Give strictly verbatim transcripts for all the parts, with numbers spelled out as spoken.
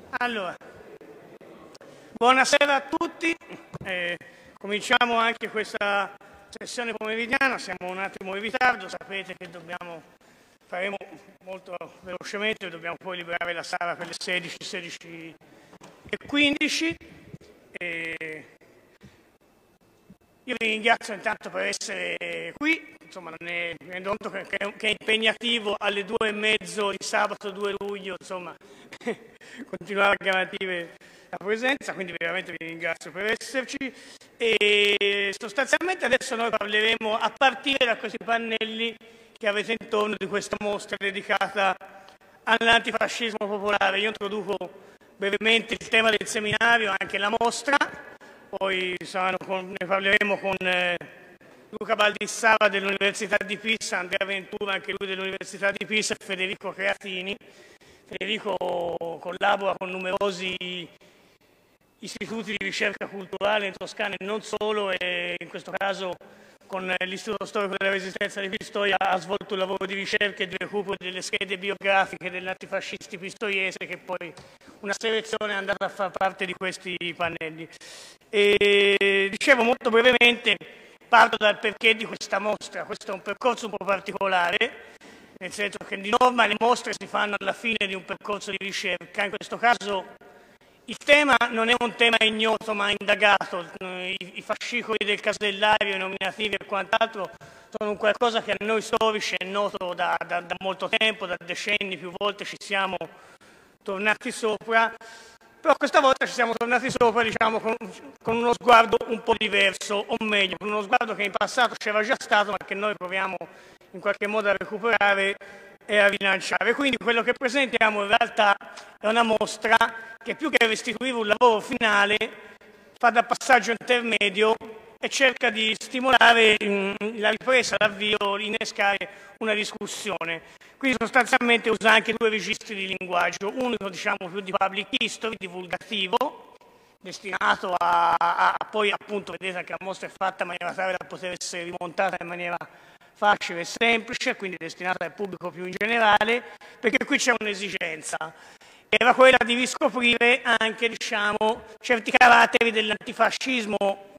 Allora, buonasera a tutti, eh, cominciamo anche questa sessione pomeridiana, siamo un attimo in ritardo, sapete che dobbiamo, faremo molto velocemente, dobbiamo poi liberare la sala per le sedici, sedici e quindici. Eh, io vi ringrazio intanto per essere qui, insomma non è, mi rendo conto che, che è impegnativo alle due e mezzo di sabato due luglio, insomma, continuare a garantire la presenza, quindi veramente vi ringrazio per esserci. E sostanzialmente adesso noi parleremo a partire da questi pannelli che avete intorno di questa mostra dedicata all'antifascismo popolare. Io introduco brevemente il tema del seminario, anche la mostra, poi con, ne parleremo con eh, Luca Baldissara dell'Università di Pisa, Andrea Ventura, anche lui dell'Università di Pisa, e Federico Creatini. Federico collabora con numerosi istituti di ricerca culturale in Toscana e non solo, e in questo caso con l'Istituto Storico della Resistenza di Pistoia ha svolto un lavoro di ricerca e di recupero delle schede biografiche degli antifascisti pistoiesi, che poi una selezione è andata a far parte di questi pannelli. E, dicevo molto brevemente, parto dal perché di questa mostra. Questo è un percorso un po' particolare, nel senso che di norma le mostre si fanno alla fine di un percorso di ricerca. In questo caso il tema non è un tema ignoto ma indagato. I, i fascicoli del casellario, i nominativi e quant'altro sono un qualcosa che a noi storici è noto da, da, da molto tempo, da decenni, più volte ci siamo tornati sopra, però questa volta ci siamo tornati sopra, diciamo, con, con uno sguardo un po' diverso, o meglio, con uno sguardo che in passato c'era già stato, ma che noi proviamo in qualche modo a recuperare e a rilanciare. Quindi quello che presentiamo in realtà è una mostra che, più che restituire un lavoro finale, fa da passaggio intermedio e cerca di stimolare mh, la ripresa, l'avvio, innescare una discussione. Quindi sostanzialmente usa anche due registri di linguaggio, uno diciamo più di public history, divulgativo, destinato a, a, a poi appunto, vedete che la mostra è fatta in maniera tale da poter essere rimontata in maniera facile e semplice, quindi destinata al pubblico più in generale, perché qui c'è un'esigenza, era quella di riscoprire anche, diciamo, certi caratteri dell'antifascismo,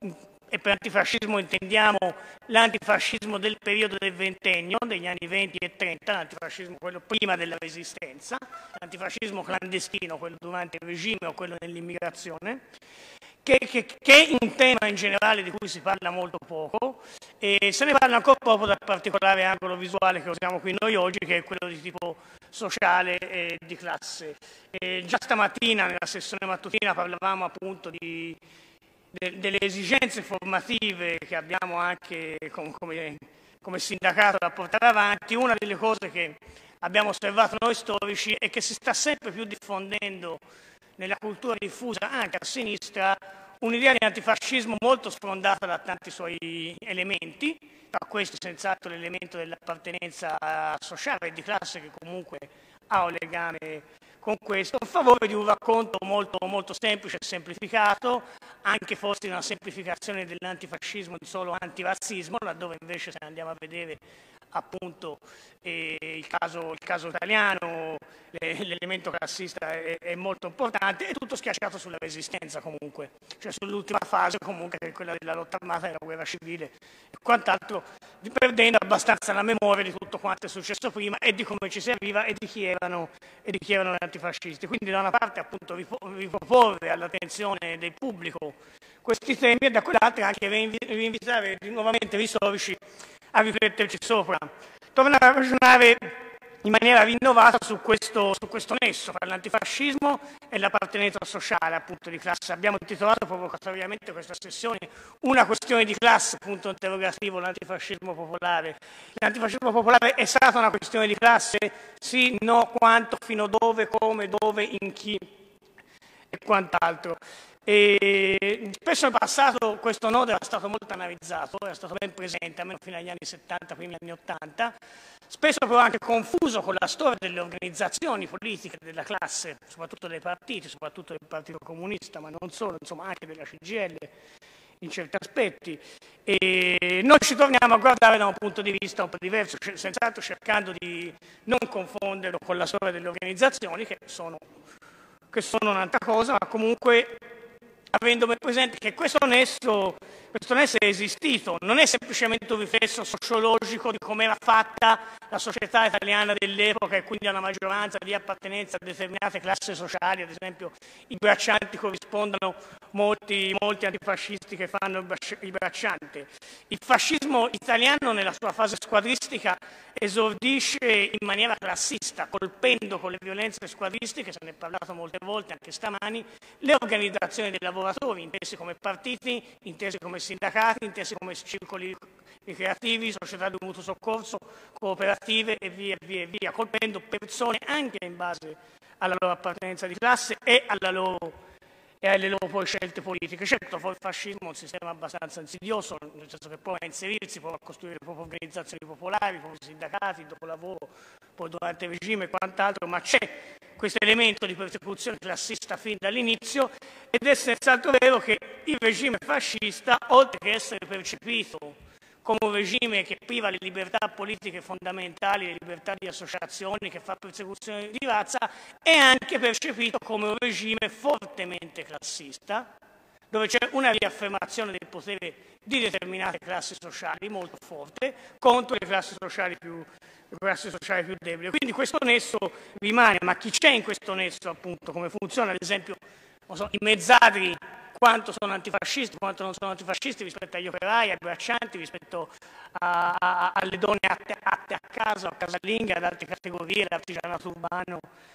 e per antifascismo intendiamo l'antifascismo del periodo del ventennio, degli anni venti e trenta, l'antifascismo quello prima della Resistenza, l'antifascismo clandestino, quello durante il regime o quello dell'immigrazione, che, che, che è un tema in generale di cui si parla molto poco, e se ne parla ancora poco dal particolare angolo visuale che usiamo qui noi oggi, che è quello di tipo sociale e di classe. E già stamattina nella sessione mattutina parlavamo appunto di, de, delle esigenze formative che abbiamo anche com, come, come sindacato da portare avanti. Una delle cose che abbiamo osservato noi storici è che si sta sempre più diffondendo nella cultura diffusa anche a sinistra un'idea di antifascismo molto sfrondata da tanti suoi elementi, tra questi senz'altro l'elemento dell'appartenenza sociale e di classe, che comunque ha un legame con questo, a favore di un racconto molto, molto semplice e semplificato, anche forse una semplificazione dell'antifascismo di solo antirazzismo, laddove invece, se andiamo a vedere appunto eh, il, caso, il caso italiano, l'elemento classista è, è molto importante, e tutto schiacciato sulla resistenza comunque, cioè sull'ultima fase comunque, che è quella della lotta armata, della guerra civile e quant'altro, perdendo abbastanza la memoria di tutto quanto è successo prima e di come ci si arriva e di chi erano, e di chi erano gli antifascisti. Quindi da una parte appunto riproporre all'attenzione del pubblico questi temi, e da quell'altra anche rinvitare nuovamente gli storici a rifletterci sopra, tornare a ragionare in maniera rinnovata su questo, su questo nesso tra l'antifascismo e l'appartenenza sociale, appunto, di classe. Abbiamo intitolato provocatoriamente questa sessione "Una questione di classe", punto interrogativo, l'antifascismo popolare. L'antifascismo popolare è stata una questione di classe? Sì, no, quanto, fino dove, come, dove, in chi e quant'altro. E spesso in passato questo nodo era stato molto analizzato, era stato ben presente, almeno fino agli anni settanta, primi anni ottanta, spesso però anche confuso con la storia delle organizzazioni politiche della classe, soprattutto dei partiti, soprattutto del Partito Comunista, ma non solo, insomma anche della C G I L in certi aspetti. E noi ci torniamo a guardare da un punto di vista un po' diverso, senz'altro cercando di non confonderlo con la storia delle organizzazioni, che sono che sono un'altra cosa, ma comunque avendo ben presente che questo nesso, questo nesso è esistito, non è semplicemente un riflesso sociologico di come era fatta la società italiana dell'epoca e quindi una maggioranza di appartenenza a determinate classi sociali, ad esempio i braccianti corrispondono molti, molti antifascisti che fanno il bracciante. Il fascismo italiano nella sua fase squadristica esordisce in maniera classista, colpendo con le violenze squadristiche, se ne è parlato molte volte anche stamani, le organizzazioni dei lavoratori, intesi come partiti, intesi come sindacati, intesi come circoli ricreativi, società di mutuo soccorso, cooperative e via e via e via, colpendo persone anche in base alla loro appartenenza di classe e, alla loro, e alle loro poi scelte politiche. Certo, poi il fascismo è un sistema abbastanza insidioso, nel senso che prova a inserirsi, prova a costruire le proprie organizzazioni popolari, i propri sindacati, il dopolavoro, poi durante il regime e quant'altro, ma c'è questo elemento di persecuzione classista fin dall'inizio ed è senz'altro vero che il regime fascista, oltre che essere percepito come un regime che priva le libertà politiche fondamentali, le libertà di associazioni, che fa persecuzione di razza, è anche percepito come un regime fortemente classista, dove c'è una riaffermazione del potere di determinate classi sociali molto forte contro le classi sociali più, le classi sociali più deboli. Quindi questo nesso rimane, ma chi c'è in questo nesso, appunto, come funziona, ad esempio, non so, i mezzadri, quanto sono antifascisti, quanto non sono antifascisti rispetto agli operai, ai braccianti, rispetto a, a, alle donne atte, atte a casa, a casalinghe, ad altre categorie, l'artigianato urbano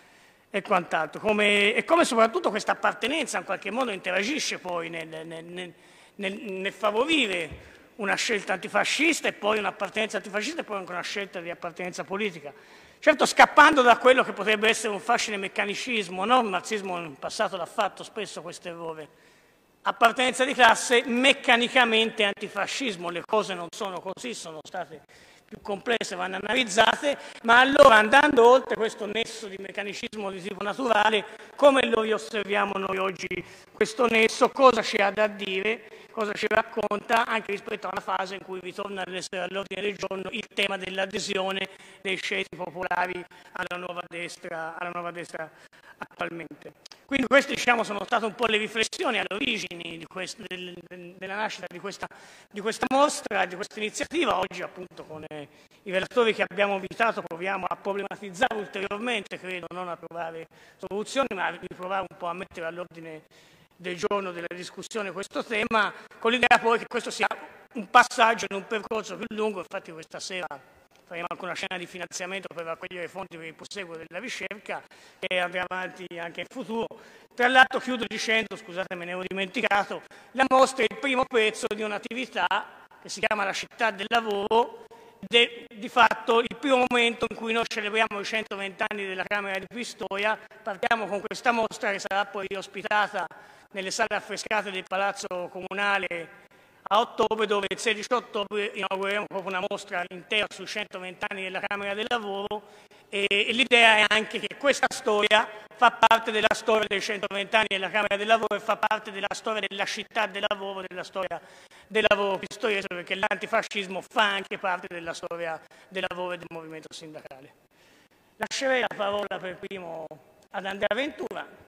e quant'altro. Come, e come soprattutto questa appartenenza in qualche modo interagisce poi nel, nel, nel, nel, nel favorire una scelta antifascista e poi un'appartenenza antifascista e poi anche una scelta di appartenenza politica. Certo, scappando da quello che potrebbe essere un facile meccanicismo, no? Il marxismo in passato l'ha fatto spesso questo errore. Appartenenza di classe, meccanicamente antifascismo, le cose non sono così, sono state più complesse, vanno analizzate, ma allora andando oltre questo nesso di meccanicismo di tipo naturale, come lo riosserviamo noi oggi questo nesso, cosa ci ha da dire, cosa ci racconta anche rispetto a una fase in cui ritorna ad essere all'ordine del giorno il tema dell'adesione dei ceti popolari alla nuova destra, alla nuova destra attualmente. Quindi queste, diciamo, sono state un po' le riflessioni alle origini di quest, del, del, della nascita di questa, di questa mostra, di questa iniziativa. Oggi appunto con eh, i relatori che abbiamo invitato proviamo a problematizzare ulteriormente, credo, non a trovare soluzioni, ma a provare un po' a mettere all'ordine del giorno della discussione questo tema, con l'idea poi che questo sia un passaggio in un percorso più lungo. Infatti questa sera faremo anche una scena di finanziamento per raccogliere fondi per il proseguo della ricerca e andrà avanti anche in futuro. Tra l'altro chiudo dicendo, scusate me ne ero dimenticato, la mostra è il primo pezzo di un'attività che si chiama La città del lavoro, ed è di fatto il primo momento in cui noi celebriamo i centoventi anni della Camera di Pistoia. Partiamo con questa mostra che sarà poi ospitata nelle sale affrescate del Palazzo Comunale a ottobre, dove il sedici ottobre inaugureremo proprio una mostra intera sui centoventi anni della Camera del Lavoro e, e l'idea è anche che questa storia fa parte della storia dei centoventi anni della Camera del Lavoro e fa parte della storia della città del lavoro, della storia del lavoro pistoiese, perché l'antifascismo fa anche parte della storia del lavoro e del movimento sindacale. Lascerei la parola per primo ad Andrea Ventura.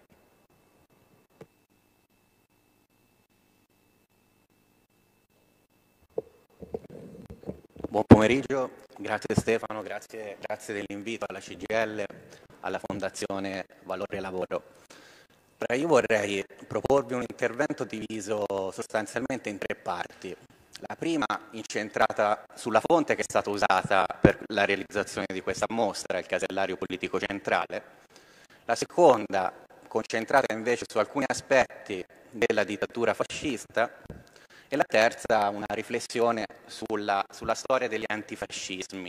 Buon pomeriggio, grazie Stefano, grazie, grazie dell'invito alla C G I L, alla Fondazione Valore Lavoro. Io vorrei proporvi un intervento diviso sostanzialmente in tre parti. La prima incentrata sulla fonte che è stata usata per la realizzazione di questa mostra, il casellario politico centrale. La seconda concentrata invece su alcuni aspetti della dittatura fascista. E la terza, una riflessione sulla, sulla storia degli antifascismi.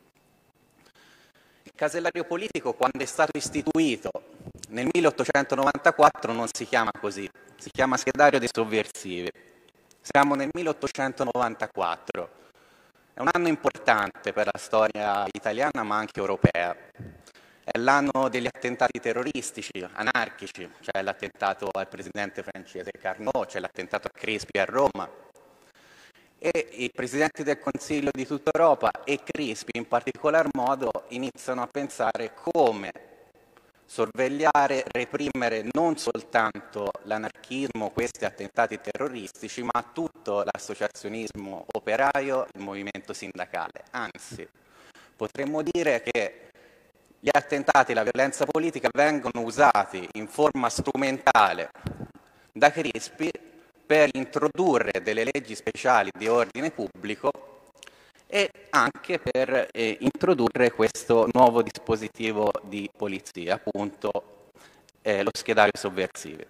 Il casellario politico, quando è stato istituito nel milleottocentonovantaquattro, non si chiama così, si chiama schedario dei sovversivi. Siamo nel milleottocentonovantaquattro. È un anno importante per la storia italiana ma anche europea. È l'anno degli attentati terroristici, anarchici, c'è l'attentato al presidente francese Carnot, c'è l'attentato a Crispi a Roma, e i presidenti del Consiglio di tutta Europa e Crispi in particolar modo iniziano a pensare come sorvegliare, reprimere non soltanto l'anarchismo, questi attentati terroristici, ma tutto l'associazionismo operaio, il movimento sindacale. Anzi, potremmo dire che gli attentati e la violenza politica vengono usati in forma strumentale da Crispi per introdurre delle leggi speciali di ordine pubblico e anche per eh, introdurre questo nuovo dispositivo di polizia, appunto eh, lo schedario sovversivo.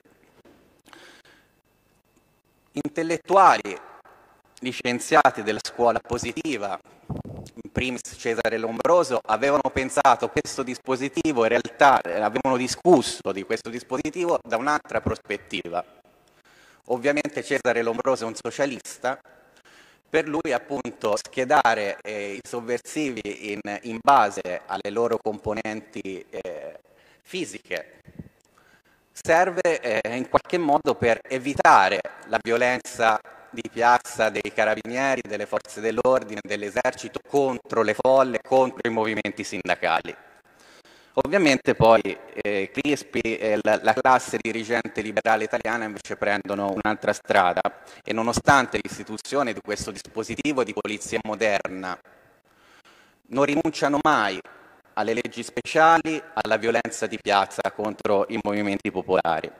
Intellettuali licenziati della scuola positiva, in primis Cesare Lombroso, avevano pensato questo dispositivo, in realtà eh, avevano discusso di questo dispositivo da un'altra prospettiva. Ovviamente Cesare Lombroso è un socialista. Per lui, appunto, schedare eh, i sovversivi in, in base alle loro componenti eh, fisiche serve eh, in qualche modo per evitare la violenza di piazza dei carabinieri, delle forze dell'ordine, dell'esercito contro le folle, contro i movimenti sindacali. Ovviamente poi eh, Crispi e la, la classe dirigente liberale italiana invece prendono un'altra strada e nonostante l'istituzione di questo dispositivo di polizia moderna non rinunciano mai alle leggi speciali, alla violenza di piazza contro i movimenti popolari.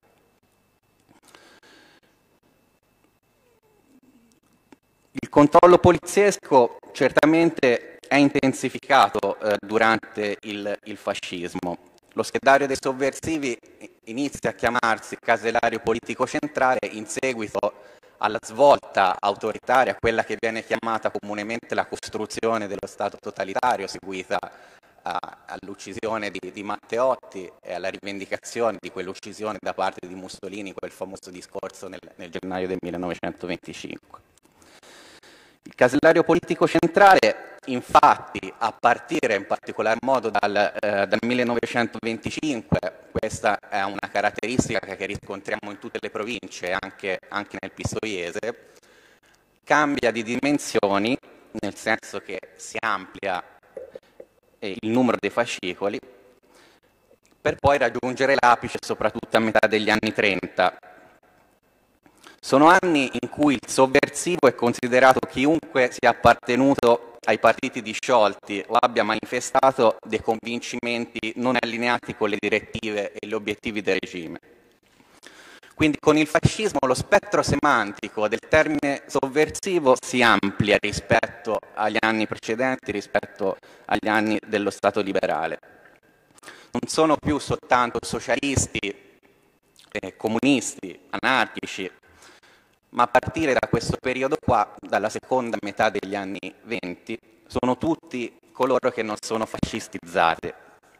Il controllo poliziesco certamente è intensificato eh, durante il, il fascismo. Lo schedario dei sovversivi inizia a chiamarsi casellario politico centrale in seguito alla svolta autoritaria, quella che viene chiamata comunemente la costruzione dello Stato totalitario, seguita all'uccisione di, di Matteotti e alla rivendicazione di quell'uccisione da parte di Mussolini, quel famoso discorso nel, nel gennaio del millenovecentoventicinque. Il casellario politico centrale, infatti, a partire in particolar modo dal, eh, dal millenovecentoventicinque, questa è una caratteristica che riscontriamo in tutte le province, anche, anche nel Pistoiese, cambia di dimensioni, nel senso che si amplia eh, il numero dei fascicoli, per poi raggiungere l'apice soprattutto a metà degli anni trenta. Sono anni in cui il sovversivo è considerato chiunque sia appartenuto ai partiti disciolti o abbia manifestato dei convincimenti non allineati con le direttive e gli obiettivi del regime. Quindi con il fascismo lo spettro semantico del termine sovversivo si amplia rispetto agli anni precedenti, rispetto agli anni dello Stato liberale. Non sono più soltanto socialisti, eh, comunisti, anarchici, ma a partire da questo periodo qua, dalla seconda metà degli anni venti, sono tutti coloro che non sono fascistizzati.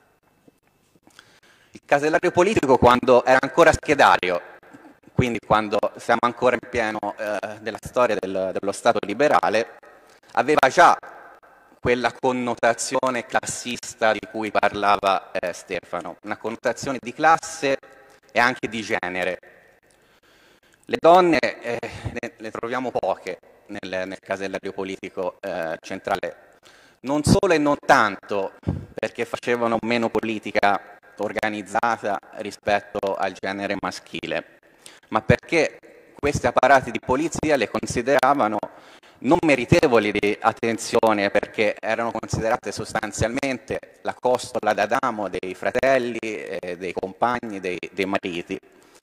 Il casellario politico, quando era ancora schedario, quindi quando siamo ancora in pieno eh, della storia del, dello Stato liberale, aveva già quella connotazione classista di cui parlava eh, Stefano, una connotazione di classe e anche di genere. Le donne eh, ne, ne troviamo poche nel, nel casellario politico eh, centrale, non solo e non tanto perché facevano meno politica organizzata rispetto al genere maschile, ma perché questi apparati di polizia le consideravano non meritevoli di attenzione perché erano considerate sostanzialmente la costola d'Adamo dei fratelli, eh, dei compagni, dei, dei mariti.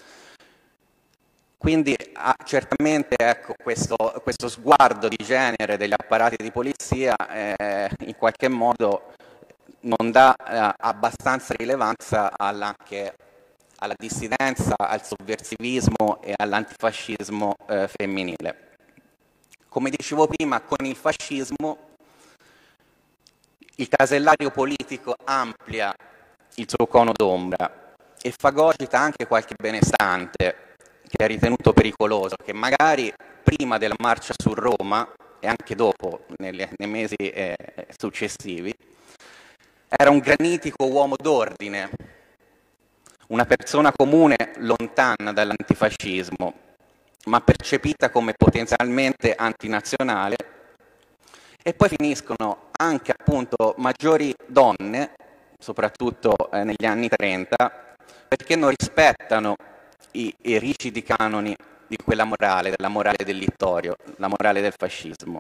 Quindi ah, certamente ecco, questo, questo sguardo di genere degli apparati di polizia eh, in qualche modo non dà eh, abbastanza rilevanza alla, anche alla dissidenza, al sovversivismo e all'antifascismo eh, femminile. Come dicevo prima, con il fascismo il casellario politico amplia il suo cono d'ombra e fagocita anche qualche benestante che è ritenuto pericoloso, che magari prima della marcia su Roma e anche dopo, nelle, nei mesi eh, successivi, era un granitico uomo d'ordine, una persona comune lontana dall'antifascismo, ma percepita come potenzialmente antinazionale, e poi finiscono anche appunto maggiori donne, soprattutto eh, negli anni trenta, perché non rispettano i, i rigidi canoni di quella morale, della morale del littorio, la morale del fascismo.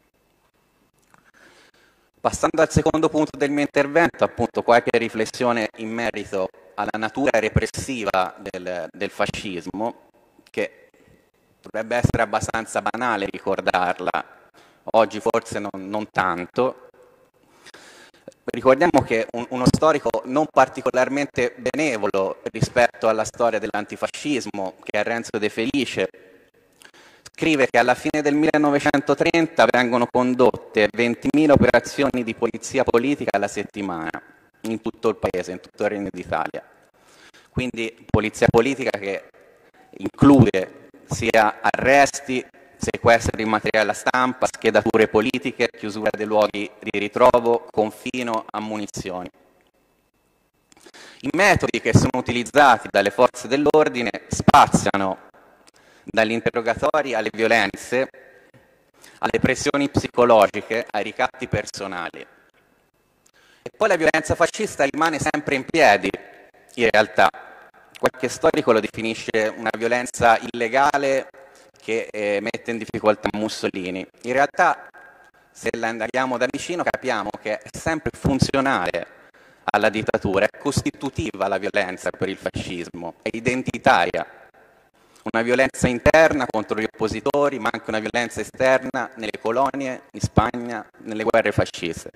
Passando al secondo punto del mio intervento, appunto qualche riflessione in merito alla natura repressiva del, del fascismo, che dovrebbe essere abbastanza banale ricordarla, oggi forse non, non tanto. Ricordiamo che un, uno storico non particolarmente benevolo rispetto alla storia dell'antifascismo, che è Renzo De Felice, scrive che alla fine del millenovecentotrenta vengono condotte ventimila operazioni di polizia politica alla settimana in tutto il paese, in tutto il Regno d'Italia. Quindi polizia politica che include sia arresti, sequestri di materiale stampa, schedature politiche, chiusura dei luoghi di ritrovo, confino, ammunizioni. I metodi che sono utilizzati dalle forze dell'ordine spaziano dagli interrogatori alle violenze, alle pressioni psicologiche, ai ricatti personali. E poi la violenza fascista rimane sempre in piedi, in realtà. Qualche storico lo definisce una violenza illegale che eh, mette in difficoltà Mussolini. In realtà, se la andiamo da vicino, capiamo che è sempre funzionale alla dittatura, è costitutiva la violenza per il fascismo, è identitaria. Una violenza interna contro gli oppositori, ma anche una violenza esterna nelle colonie, in Spagna, nelle guerre fasciste.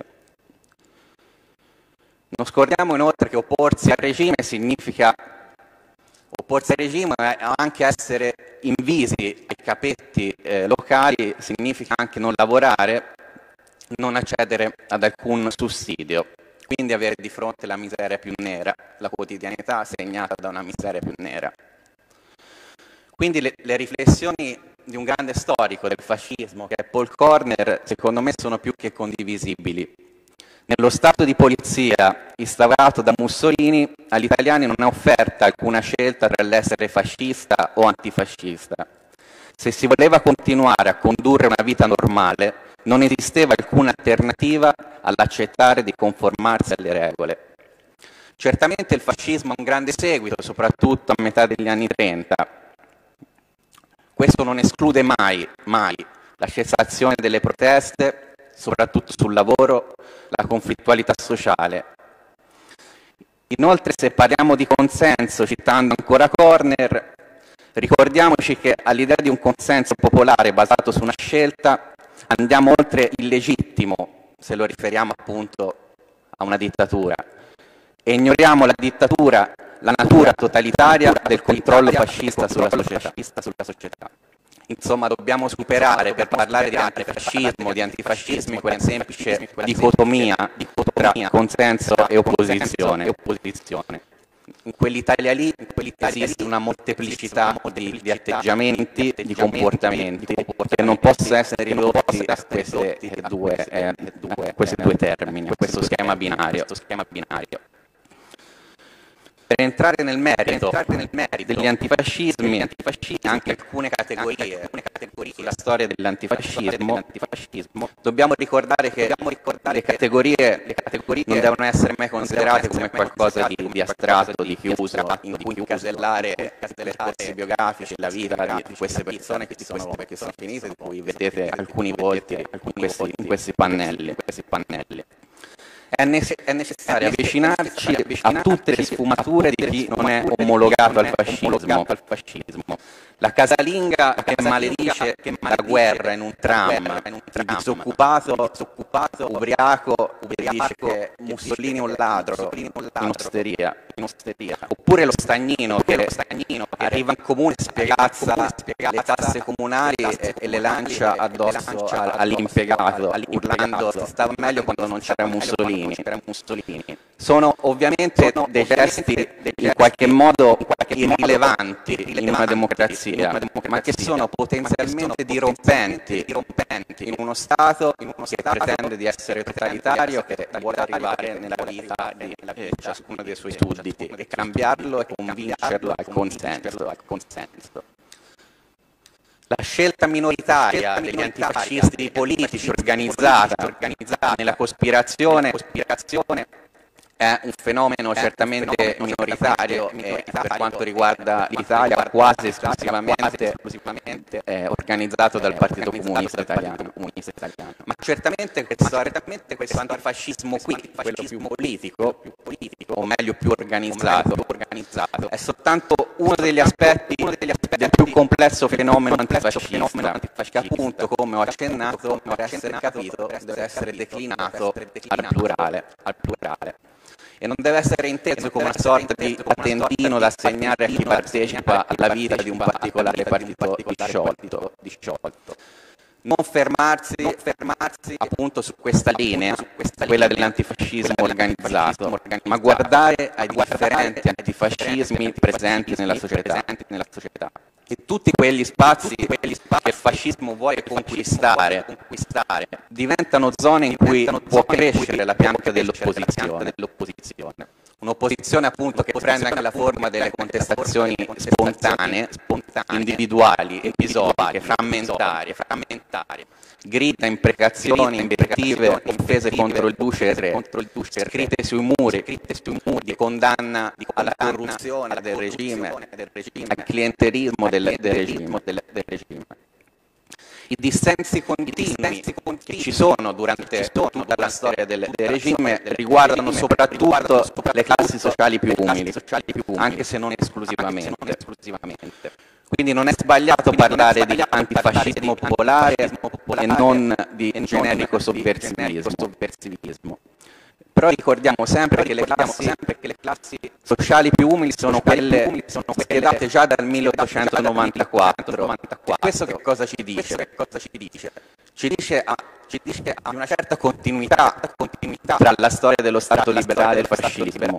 Non scordiamo inoltre che opporsi al regime significa opporsi al regime, ma anche essere invisi ai capetti eh, locali significa anche non lavorare, non accedere ad alcun sussidio, quindi avere di fronte la miseria più nera, la quotidianità segnata da una miseria più nera. Quindi le, le riflessioni di un grande storico del fascismo, che è Paul Corner, secondo me sono più che condivisibili. Nello stato di polizia instaurato da Mussolini, agli italiani non è offerta alcuna scelta tra l'essere fascista o antifascista. Se si voleva continuare a condurre una vita normale, non esisteva alcuna alternativa all'accettare di conformarsi alle regole. Certamente il fascismo ha un grande seguito, soprattutto a metà degli anni trenta. Questo non esclude mai, mai la cessazione delle proteste, soprattutto sul lavoro, la conflittualità sociale. Inoltre, se parliamo di consenso, citando ancora Corner, ricordiamoci che all'idea di un consenso popolare basato su una scelta andiamo oltre il legittimo, se lo riferiamo appunto a una dittatura, e ignoriamo la dittatura, la natura totalitaria del controllo fascista sulla società. Insomma, dobbiamo superare, per parlare di antifascismo, di antifascismi, quella semplice dicotomia tra consenso e opposizione. In quell'Italia lì esiste una molteplicità di, di atteggiamenti, di comportamenti, che non possono essere ridotti a queste due, eh, questi due termini, a questo schema binario. Per entrare nel merito, entrare nel merito degli antifascismi, antifascismi, anche alcune categorie, alcune categorie sulla storia dell'antifascismo, dobbiamo ricordare che le categorie, le categorie non devono essere mai considerate come qualcosa di, di astratto, di chiuso, in cui incasellare le percorsi biografici, la vita di queste persone che sono, che sono finite, di cui vedete alcuni volti in questi, in questi pannelli. Questi pannelli. È, nece- è necessario avvicinarci a tutte le sfumature di chi non è omologato al fascismo. La casalinga che maledice la guerra in un tram, il disoccupato, ubriaco, che dice che Mussolini è un ladro in osteria, oppure lo stagnino che arriva in comune, spiegazza le tasse comunali e le lancia addosso all'impiegato, urlando "si stava meglio quando non c'era Mussolini". Sono ovviamente dei gesti in qualche modo irrilevanti in una democrazia, ma che sono potenzialmente dirompenti in uno Stato che pretende di essere totalitario, che vuole arrivare nella vita di ciascuno dei suoi sudditi e cambiarlo e convincerlo al consenso. La scelta minoritaria degli antifascisti politici organizzata nella cospirazione è un fenomeno certamente minoritario e per quanto riguarda l'Italia quasi esclusivamente eh, organizzato dal Partito Comunista Italiano. Ma certamente questo, questo antifascismo qui, quello più politico, o meglio più organizzato, è soltanto uno degli aspetti del più complesso fenomeno antifascista, che appunto, come ho accennato, per essere capito deve essere declinato al plurale. Al plurale. E non deve essere inteso come una sorta di patentino da assegnare a chi partecipa alla vita di un particolare partito disciolto. Non fermarsi, non fermarsi appunto su questa linea, su questa quella dell'antifascismo organizzato, ma guardare ai differenti antifascismi presenti nella società. E tutti quegli spazi che il fascismo vuole conquistare, conquistare diventano zone in cui può crescere la pianta dell'opposizione. Un'opposizione appunto che prende anche la forma delle contestazioni spontanee, individuali, episodiche, frammentarie, frammentarie. Grida, imprecazioni, invective, offese contro il duce e il re, scritte sui muri, di condanna alla corruzione del regime, al clientelismo del, del regime. I dissensi continui che ci sono durante tutta la storia del, del regime riguardano soprattutto le classi sociali più umili, anche se non esclusivamente. Quindi non è sbagliato parlare di antifascismo popolare e non di generico sovversivismo. Però ricordiamo sempre che le classi, che le classi sociali più umili sono quelle schierate già dal milleottocentonovantaquattro. E questo che cosa ci dice? Ci dice a, ci dice a una certa continuità, continuità tra la storia dello Stato liberale e il fascismo.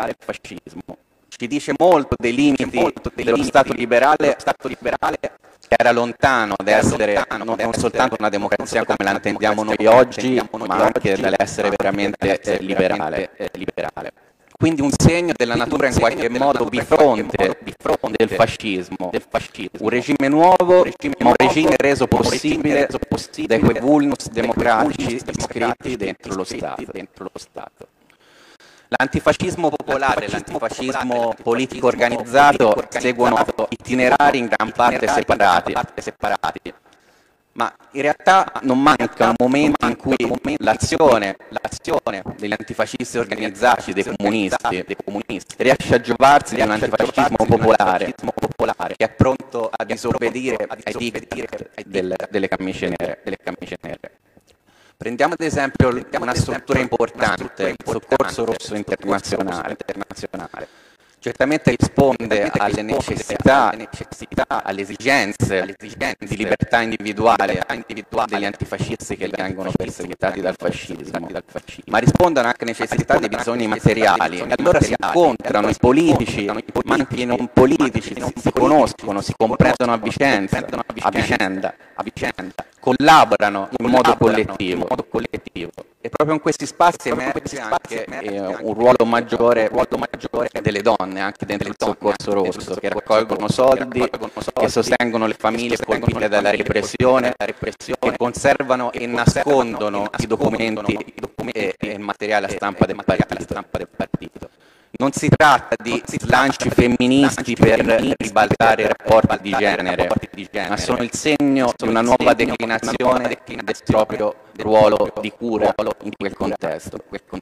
Ci dice molto dei limiti dello Stato liberale, Stato liberale che era lontano da essere non, non soltanto una democrazia come la intendiamo noi oggi, ma anche dall'essere veramente eh, liberale, eh, liberale. Quindi un segno della natura in qualche modo bifronte del fascismo, un regime nuovo, ma un regime reso possibile da quei vulnus democratici iscritti dentro lo Stato. L'antifascismo popolare e l'antifascismo politico organizzato seguono itinerari in gran parte separati, separati, ma in realtà non manca un momento in cui l'azione degli antifascisti organizzati, dei comunisti, dei comunisti riesce a giovarsi di un antifascismo popolare, che è pronto a disobbedire ai diktat delle, delle camicie nere. Delle camicie nere. Prendiamo ad esempio una struttura importante, il Soccorso Rosso Internazionale. Certamente risponde alle necessità, alle esigenze di libertà individuale degli antifascisti che vengono perseguitati dal fascismo, ma rispondono anche alle necessità dei bisogni materiali. E allora si incontrano i politici, ma anche i non politici, si conoscono, si comprendono a vicenda, a vicenda, a vicenda, collaborano in modo collettivo. E proprio in questi spazi emerge anche eh, un ruolo maggiore, ruolo maggiore delle donne, anche dentro il Soccorso Rosso, che raccolgono soldi, che sostengono le famiglie colpite dalla repressione, che conservano e nascondono i documenti e il materiale a stampa del partito. Non si tratta di slanci femministi per ribaltare i rapporti di genere, ma sono il segno di una nuova declinazione del proprio ruolo di cura in quel contesto.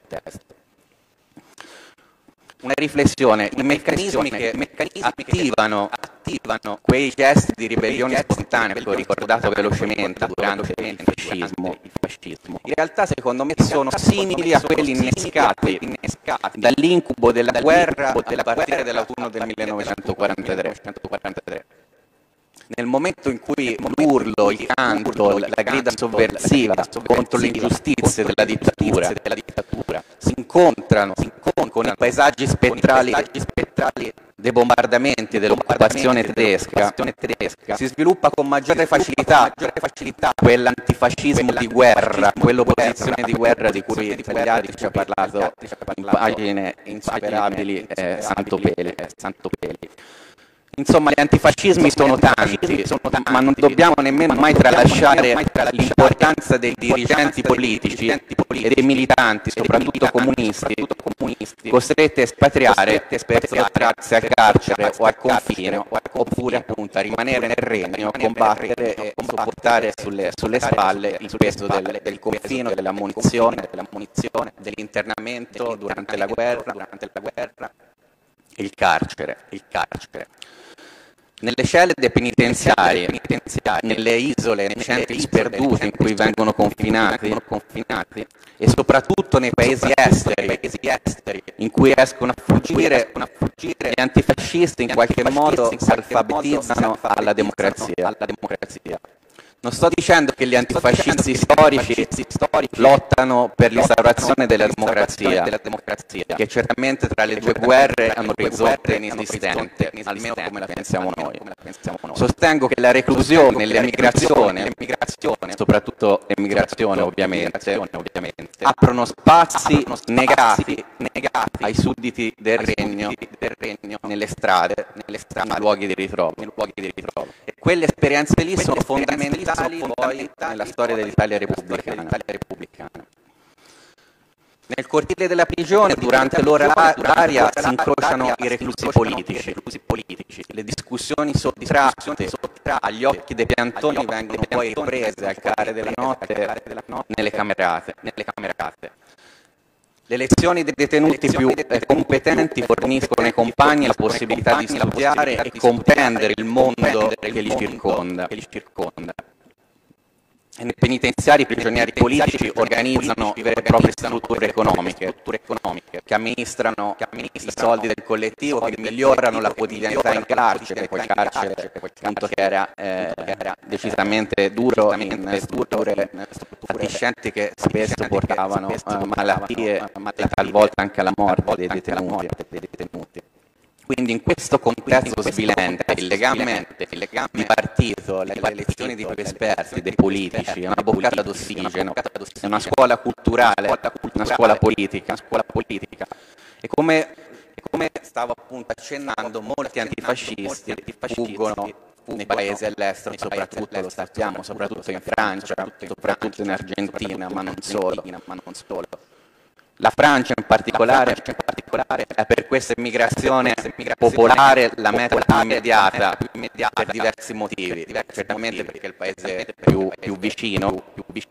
Una riflessione, i meccanismi che attivano, attivano quei gesti di ribellione spontanea che ho ricordato velocemente durante il fascismo, il fascismo, in realtà secondo me sono simili a quelli innescati dall'incubo della guerra a partire dell'autunno del millenovecentoquarantatré. Nel momento in cui l'urlo, il canto, la grida sovversiva contro le ingiustizie della dittatura si incontrano con i paesaggi spettrali dei bombardamenti dell'occupazione tedesca, si sviluppa con maggiore facilità quell'antifascismo di guerra, quell'opposizione di guerra di cui Tagliati ci ha parlato in pagine insuperabili eh, Santopeli. Insomma, gli antifascismi sono tanti, ma non dobbiamo nemmeno mai tralasciare l'importanza dei dirigenti politici e dei militanti, soprattutto comunisti, costretti a espatriare per sottrarsi al carcere o al confine, oppure appunto a rimanere nel regno, a combattere e sopportare sulle, sulle spalle il peso del, del confino, della munizione, dell'internamento durante la guerra, durante la guerra, il carcere, il carcere. Nelle celle dei penitenziari, nelle isole, nei centri sperduti in cui vengono confinati, confinati e soprattutto nei paesi esteri, in cui riescono a fuggire, gli antifascisti in qualche modo si alfabetizzano alla democrazia. Non sto dicendo che gli antifascisti storici lottano per l'instaurazione della democrazia, che certamente tra le due guerre è un orizzonte inesistente, almeno come la pensiamo noi. Sostengo che la reclusione, l'emigrazione, soprattutto emigrazione ovviamente, aprono spazi negati ai sudditi del regno nelle strade, nei luoghi di ritrovo. E quelle esperienze lì sono fondamentali poi nella storia dell'Italia repubblicana. Nel cortile della prigione, durante l'ora d'aria, si incrociano i reclusi politici. Le discussioni sottratte agli occhi dei piantoni vengono poi riprese al calare della notte nelle camerate. Le lezioni dei detenuti più eh, competenti forniscono ai compagni la possibilità di studiare e comprendere il mondo che li circonda. E nei penitenziari i prigionieri politici organizzano vere e proprie strutture economiche, che amministrano i soldi del collettivo, che migliorano la quotidianità in carcere, quel carcere appunto che era, eh, era decisamente duro in strutture fatiscenti che spesso portavano eh, malattie e talvolta anche alla morte dei detenuti. Quindi in questo contesto svilente il legame di partito, le elezioni di quei esperti, dei politici, è una boccata d'ossigeno, è una scuola culturale, una scuola politica. E come, come stavo appunto accennando, molti antifascisti fuggono nei paesi all'estero, soprattutto, lo sappiamo, soprattutto in Francia, soprattutto in Argentina, ma non solo. La Francia in particolare è per questa immigrazione popolare la meta più immediata per diversi motivi, certamente perché è il paese più, più vicino,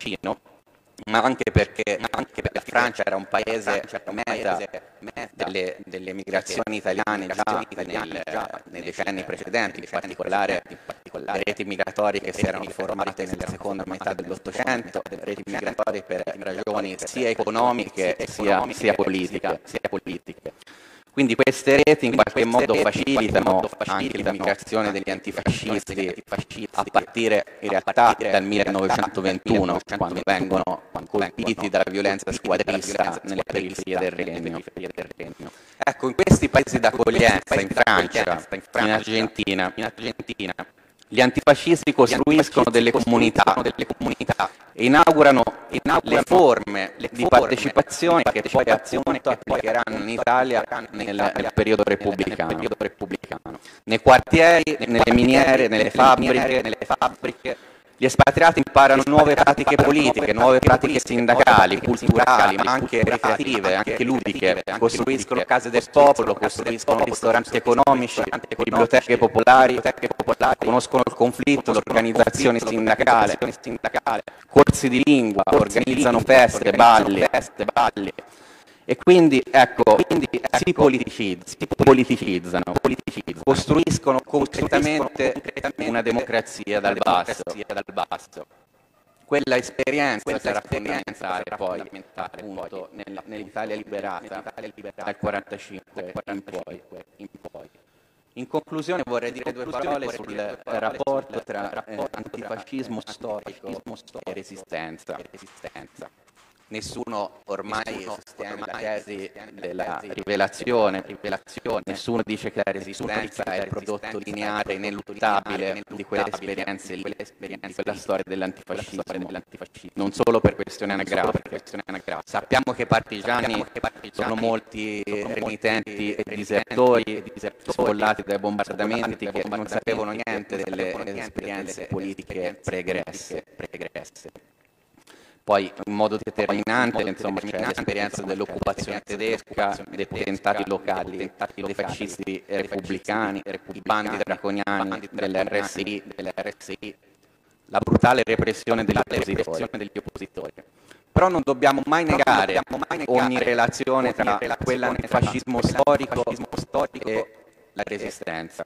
ma anche perché la Francia era un paese meta delle, delle migrazioni italiane già nel, nei decenni precedenti, in particolare le reti migratorie che si erano formate nella seconda metà dell'Ottocento, reti migratorie per ragioni sia economiche sia, sia politiche. Quindi queste reti in qualche modo facilitano anche l'immigrazione degli antifascisti a partire in realtà dal millenovecentoventuno, quando vengono colpiti dalla violenza squadrista nelle periferie del regno. Ecco, in questi paesi d'accoglienza, in Francia, in Argentina, gli antifascisti costruiscono delle comunità e inaugurano le forme di partecipazione che poi appunto applicheranno in Italia nel, nel periodo repubblicano. Nei quartieri, nelle miniere, nelle fabbriche, gli espatriati imparano nuove pratiche politiche, nuove pratiche sindacali, culturali, ma anche ricreative, anche ludiche, costruiscono case del popolo, costruiscono ristoranti economici, biblioteche popolari, conoscono il conflitto, l'organizzazione sindacale, corsi di lingua, organizzano feste, balli. E quindi, ecco, si politicizzano, costruiscono concretamente una democrazia dal basso. Quella esperienza sarà fondamentale poi, appunto, nell'Italia liberata, dal quarantacinque in poi. In conclusione vorrei dire due parole sul rapporto tra eh, antifascismo storico e resistenza. nessuno ormai sostiene la tesi della rivelazione, nessuno dice che la resistenza è il prodotto lineare, ineluttabile di quelle esperienze lì, di quella storia dell'antifascismo, non solo per questioni anagrafiche. Sappiamo che i partigiani sono molti renitenti e disertori, sfollati dai bombardamenti, che non sapevano niente delle esperienze politiche pregresse. Poi in modo determinante insomma, c'è l'esperienza dell'occupazione tedesca, dei potentati locali, dei fascisti repubblicani, i bandi draconiani dell'R S I, la brutale repressione degli oppositori. Però non dobbiamo mai negare ogni relazione tra quell'antifascismo storico e la resistenza.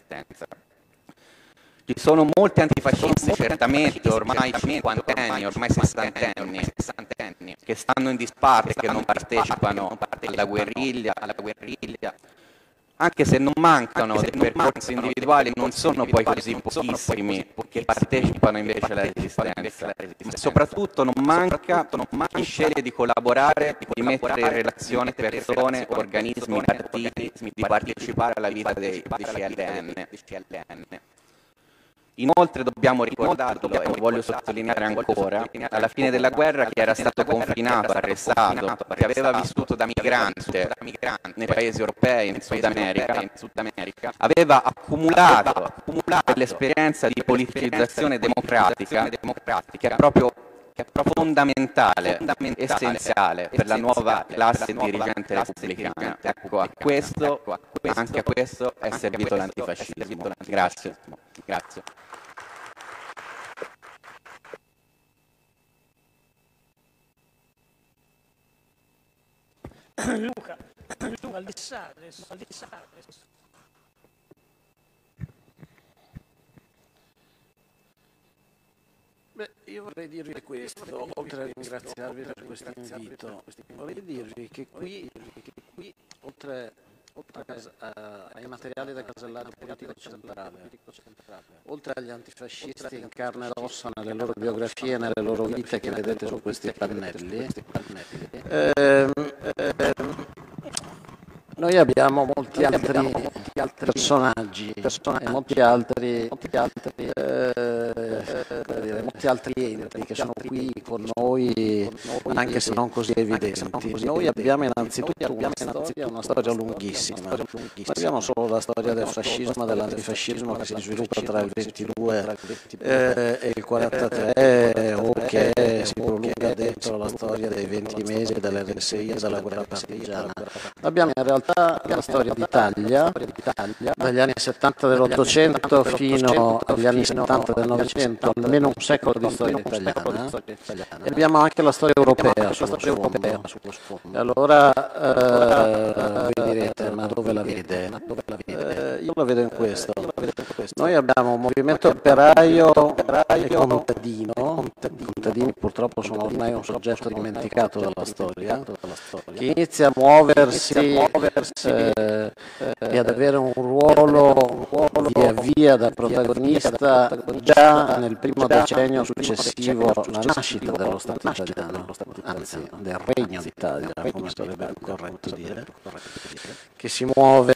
Ci sono molti antifascisti, certamente, ormai cinquantenni, ormai sessantenni, che stanno in disparte, che non partecipano alla guerriglia, anche se non mancano dei percorsi individuali, non sono poi così pochissimi che partecipano invece alla resistenza. Ma soprattutto non manca chi sceglie di collaborare, di mettere in relazione persone, organismi, partiti, di partecipare alla vita dei C L N. Inoltre dobbiamo ricordarlo, e lo voglio sottolineare ancora, alla fine della guerra chi era stato confinato, arrestato, che aveva vissuto da migrante nei paesi europei, in Sud America, aveva accumulato quell'esperienza di politicizzazione democratica che è proprio fondamentale, essenziale per la nuova classe dirigente repubblicana. Ecco, a questo, anche a questo è servito l'antifascismo. Grazie. Grazie. Luca, Luca, al di là adesso, al di là adesso. Beh, io vorrei dirvi questo, oltre a ringraziarvi per questo invito, vorrei dirvi che qui, oltre a casa, a, ai materiali da casellario politico centrale, oltre agli antifascisti in carne ed ossa nelle loro biografie e nelle loro vite che vedete su questi pannelli, ehm, ehm, noi abbiamo molti altri personaggi e molti altri, molti altri, eh, dire, molti altri enti che sono qui con noi, anche se non così evidenti. Noi abbiamo innanzitutto una storia, una storia lunghissima. Non abbiamo solo la storia del fascismo e dell'antifascismo che si sviluppa tra il ventidue eh, e il quarantatré, o che si prolunga dentro la storia dei venti mesi dell'R S I e della guerra partigiana. Abbiamo in realtà la storia d'Italia, dagli anni settanta dell'Ottocento fino agli anni settanta del Novecento, almeno un secolo di storia italiana, e abbiamo anche la storia europea sullo sfondo. E allora eh, voi direte, ma dove la vede? Eh, io la vedo in questo. Noi abbiamo un movimento operaio e contadino, i contadini purtroppo sono ormai un soggetto dimenticato dalla storia, che inizia a muoversi eh, e ad avere un ruolo via via da protagonista già nel primo decennio successivo alla nascita dello Stato italiano, anzi del Regno d'Italia, come sarebbe corretto dire, che si muove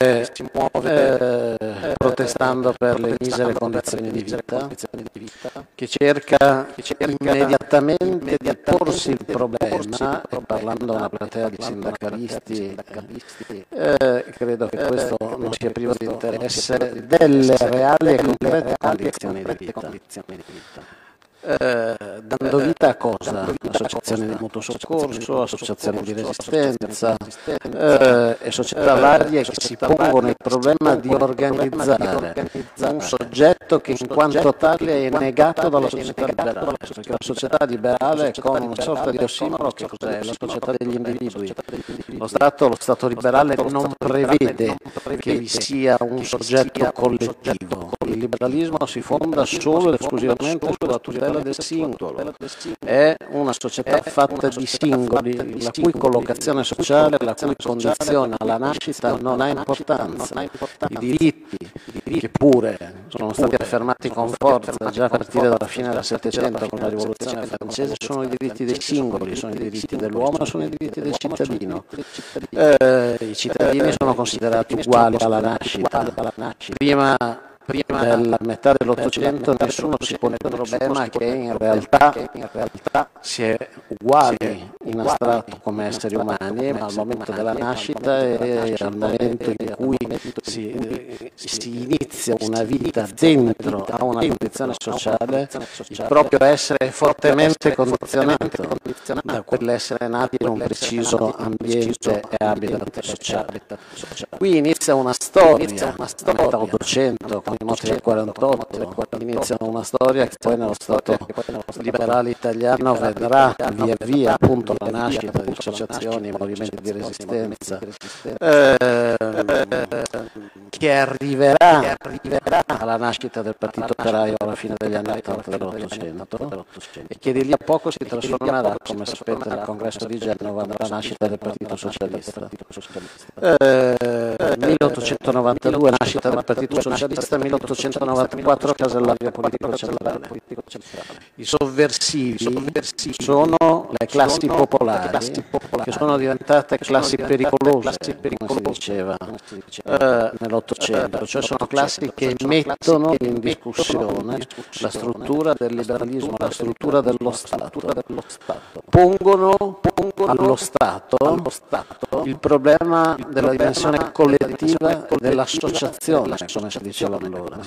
eh, protestando per le misere condizioni di vita, che cerca immediatamente di porsi il problema, e parlando a una platea di sindacalisti, eh, credo che questo non sia privo di interesse, delle reali e concrete condizioni di vita. Eh, dando vita a cosa? Associazioni di mutuo soccorso, associazioni di resistenza eh, e società varie che si pongono il problema di organizzare un soggetto che in quanto tale è negato dalla società liberale, perché la società liberale è come una sorta di ossimoro. Che cos'è? La società degli individui. Lo Stato, lo Stato liberale non prevede che vi sia un soggetto collettivo, il liberalismo si fonda solo ed esclusivamente sulla tutela del singolo. È una società fatta di singoli, la cui collocazione sociale, la cui condizione alla nascita non ha importanza. I diritti, che pure sono stati affermati con forza già a partire dalla fine del Settecento con la Rivoluzione francese, sono i diritti dei singoli, sono i diritti dell'uomo, sono i diritti del cittadino. Eh, I cittadini sono considerati uguali alla nascita. Prima, prima della metà dell'Ottocento nessuno si pone il problema che in realtà, in realtà si è uguali in astratto come esseri umani, ma al momento della nascita e al momento in cui si, si inizia una vita dentro a una condizione sociale, il proprio essere è fortemente condizionato da quell'essere nati in un preciso ambiente e habitat sociale. Qui inizia una storia, a metà Ottocento, con i moti del quarantotto, inizia una storia che poi nello Stato liberale italiano vedrà via via appunto la nascita di associazioni, movimenti di resistenza, eh, che arriverà, arriverà alla nascita del Partito Operaio alla fine degli anni ottanta dell'Ottocento e che di lì a poco si trasformerà, come sapete, nel congresso di Genova nella nascita del Partito Socialista. Eh, milleottocentonovantadue nascita del Partito Socialista, milleottocentonovantaquattro casellario politico centrale. I sovversivi sono le classi popolari che sono diventate classi pericolose, come si diceva eh, nell'Ottocento, cioè sono classi che mettono in discussione la struttura del liberalismo, la struttura dello Stato, pongono allo Stato il problema della dimensione collettiva dell'associazione, come si diceva allora.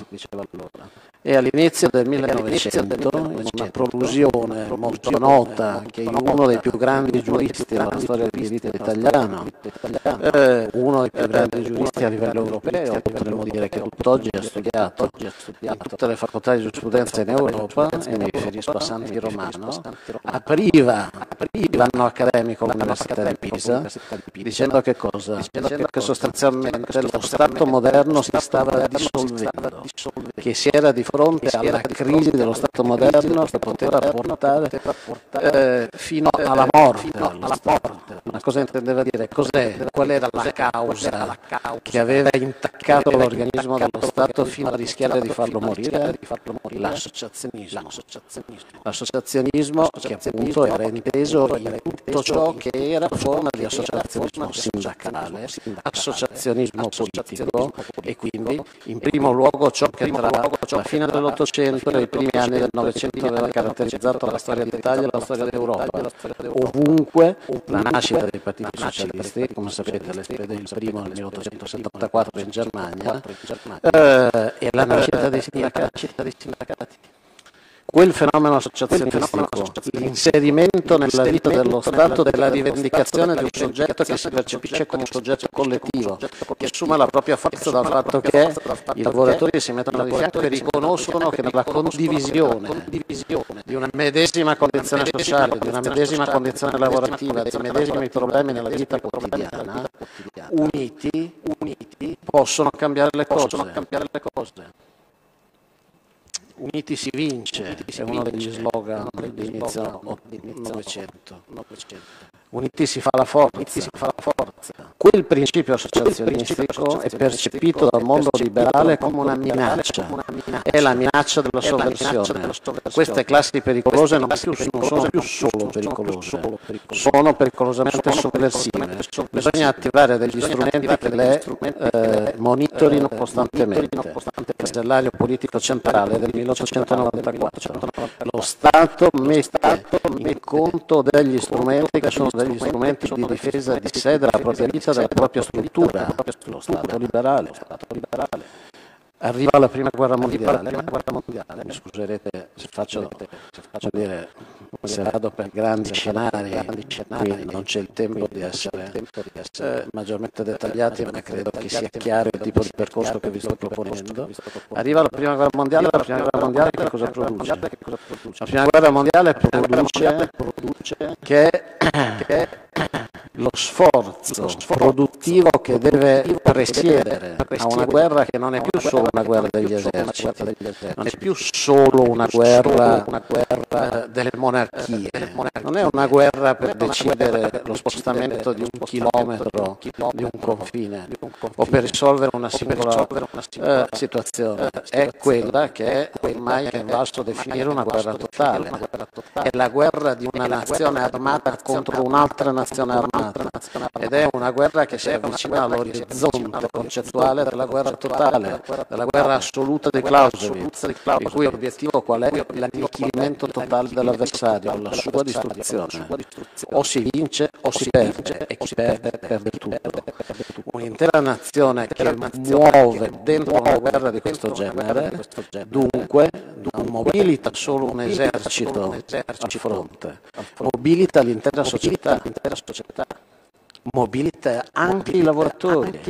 E all'inizio del millenovecento, in una prolusione molto nota, che uno dei più grandi giuristi della storia del diritto italiano, eh, uno dei più grandi giuristi a livello europeo, potremmo dire che tutt'oggi ha studiato in tutte le facoltà di giurisprudenza in Europa, e mi riferisco a Santi Romano, apriva l'anno accademico all'Università di Pisa, dicendo che cosa? Dicendo che sostanzialmente lo Stato moderno si stava dissolvendo, che si era di fronte alla crisi dello Stato moderno che poteva portare eh, fino alla morte dello Stato. Ma cosa intendeva dire? Cos'è? Qual era la causa che aveva intaccato l'organismo dello Stato fino a rischiare di farlo morire? L'associazionismo. L'associazionismo che appunto era inteso in tutto ciò che era forma di associazionismo sindacale, associazionismo politico e quindi in primo luogo ciò che tra la fine dell'Ottocento e i primi anni del Novecento aveva caratterizzato la storia d'Italia e la storia d'Europa. Ovunque la nascita dei partiti socialisti, come sapete l'espede il primo nel milleottocentosettantaquattro in Germania, eh, e la nascita dei sindacati. Quel fenomeno associazionistico, l'inserimento nella vita dello Stato della rivendicazione di un soggetto che si percepisce come un soggetto collettivo, che assume la propria forza dal fatto che i lavoratori si mettono di fianco e riconoscono che nella condivisione di una medesima condizione sociale, di una medesima condizione lavorativa, dei medesimi problemi nella vita quotidiana, uniti, uniti possono cambiare le cose. Uniti si vince, è uno degli slogan dell'inizio Novecento. Uniti si fa la forza. Quel principio associazionistico è percepito dal mondo liberale come una minaccia, è la minaccia della sovversione. Queste classi pericolose non, più, non sono più solo pericolose, sono pericolosamente sovversive. Bisogna attivare degli strumenti che le eh, monitorino costantemente. Il casellario politico centrale del milleottocentonovantaquattro. Lo Stato mette in conto degli strumenti che sono degli strumenti di difesa di sé, della propria vita, della propria struttura, lo Stato liberale. Arriva la prima guerra mondiale, mi scuserete se faccio, se faccio dire, se vado per grandi scenari, qui non c'è il tempo di essere eh, maggiormente dettagliati, ma credo che sia chiaro il tipo di percorso che vi sto proponendo. Arriva la prima guerra mondiale, la prima guerra mondiale che cosa produce? La prima guerra mondiale produce che lo sforzo produttivo che deve presiedere a una guerra che non è più solo una guerra degli eserciti, non è più solo una guerra eh, delle monarchie, non è una guerra per decidere lo spostamento di un chilometro di un confine o per risolvere una singola eh, situazione, è quella che ormai è invalso definire una guerra totale, è la guerra di una nazione armata contro un'altra nazione armata ed è una guerra che si avvicina all'orizzonte concettuale della guerra totale, della guerra assoluta di Clausewitz, il cui obiettivo qual è? L'annichilimento totale dell'avversario, la sua distruzione. O si vince o si perde, e chi perde perde tutto. Un'intera nazione che muove dentro una guerra di questo genere, dunque, non mobilita solo un esercito a fronte, mobilita l'intera società, mobilita anche i lavoratori.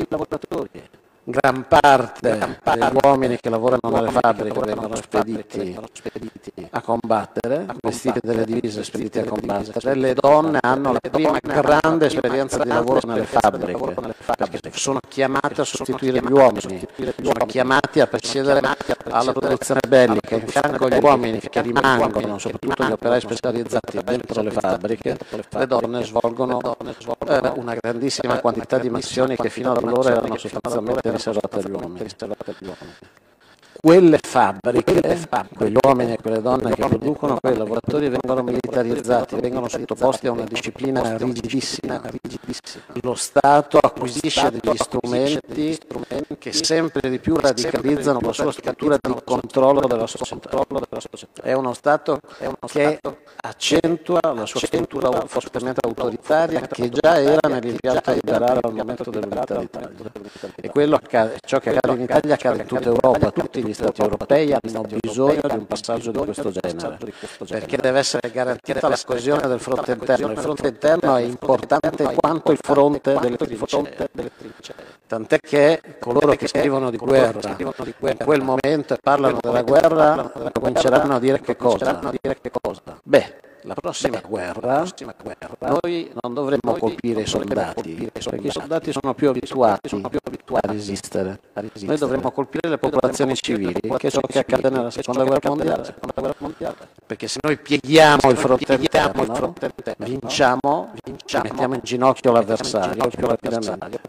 Gran parte degli uomini che lavorano nelle fabbriche vengono spediti a combattere, vestiti delle divise spediti a combattere. Le donne hanno la prima grande esperienza di lavoro nelle fabbriche, perché sono chiamate a sostituire gli uomini, sono chiamati a presiedere alla produzione bellica. In fianco agli uomini che rimangono, soprattutto gli operai specializzati dentro le fabbriche, le donne svolgono eh, una grandissima quantità di missioni che fino ad allora erano sostanzialmente riservate agli uomini. Quelle fabbriche, quegli uomini e quelle donne che producono, quei lavoratori vengono militarizzati, vengono sottoposti a una disciplina rigidissima. Lo Stato acquisisce degli strumenti che sempre di più radicalizzano la sua struttura di controllo della società. È uno Stato che accentua la sua struttura fortemente autoritaria che già era nell'impianto liberale al momento dell'unità d'Italia. E quello accade, ciò che accade in Italia accade in tutta Europa, tutti gli Stati europei hanno bisogno di un passaggio di questo genere, perché deve essere garantita la coesione del fronte interno. Il fronte interno è importante quanto il fronte delle trincee, tant'è che coloro che scrivono di guerra in quel momento e parlano della guerra cominceranno a dire che cosa? Beh, la prossima guerra noi non dovremmo colpire i soldati, perché i soldati sono più abituati a resistere. Noi dovremmo colpire le popolazioni civili, che è ciò che accade nella seconda guerra mondiale. Perché se noi pieghiamo il fronte interno, vinciamo, mettiamo in ginocchio l'avversario più rapidamente.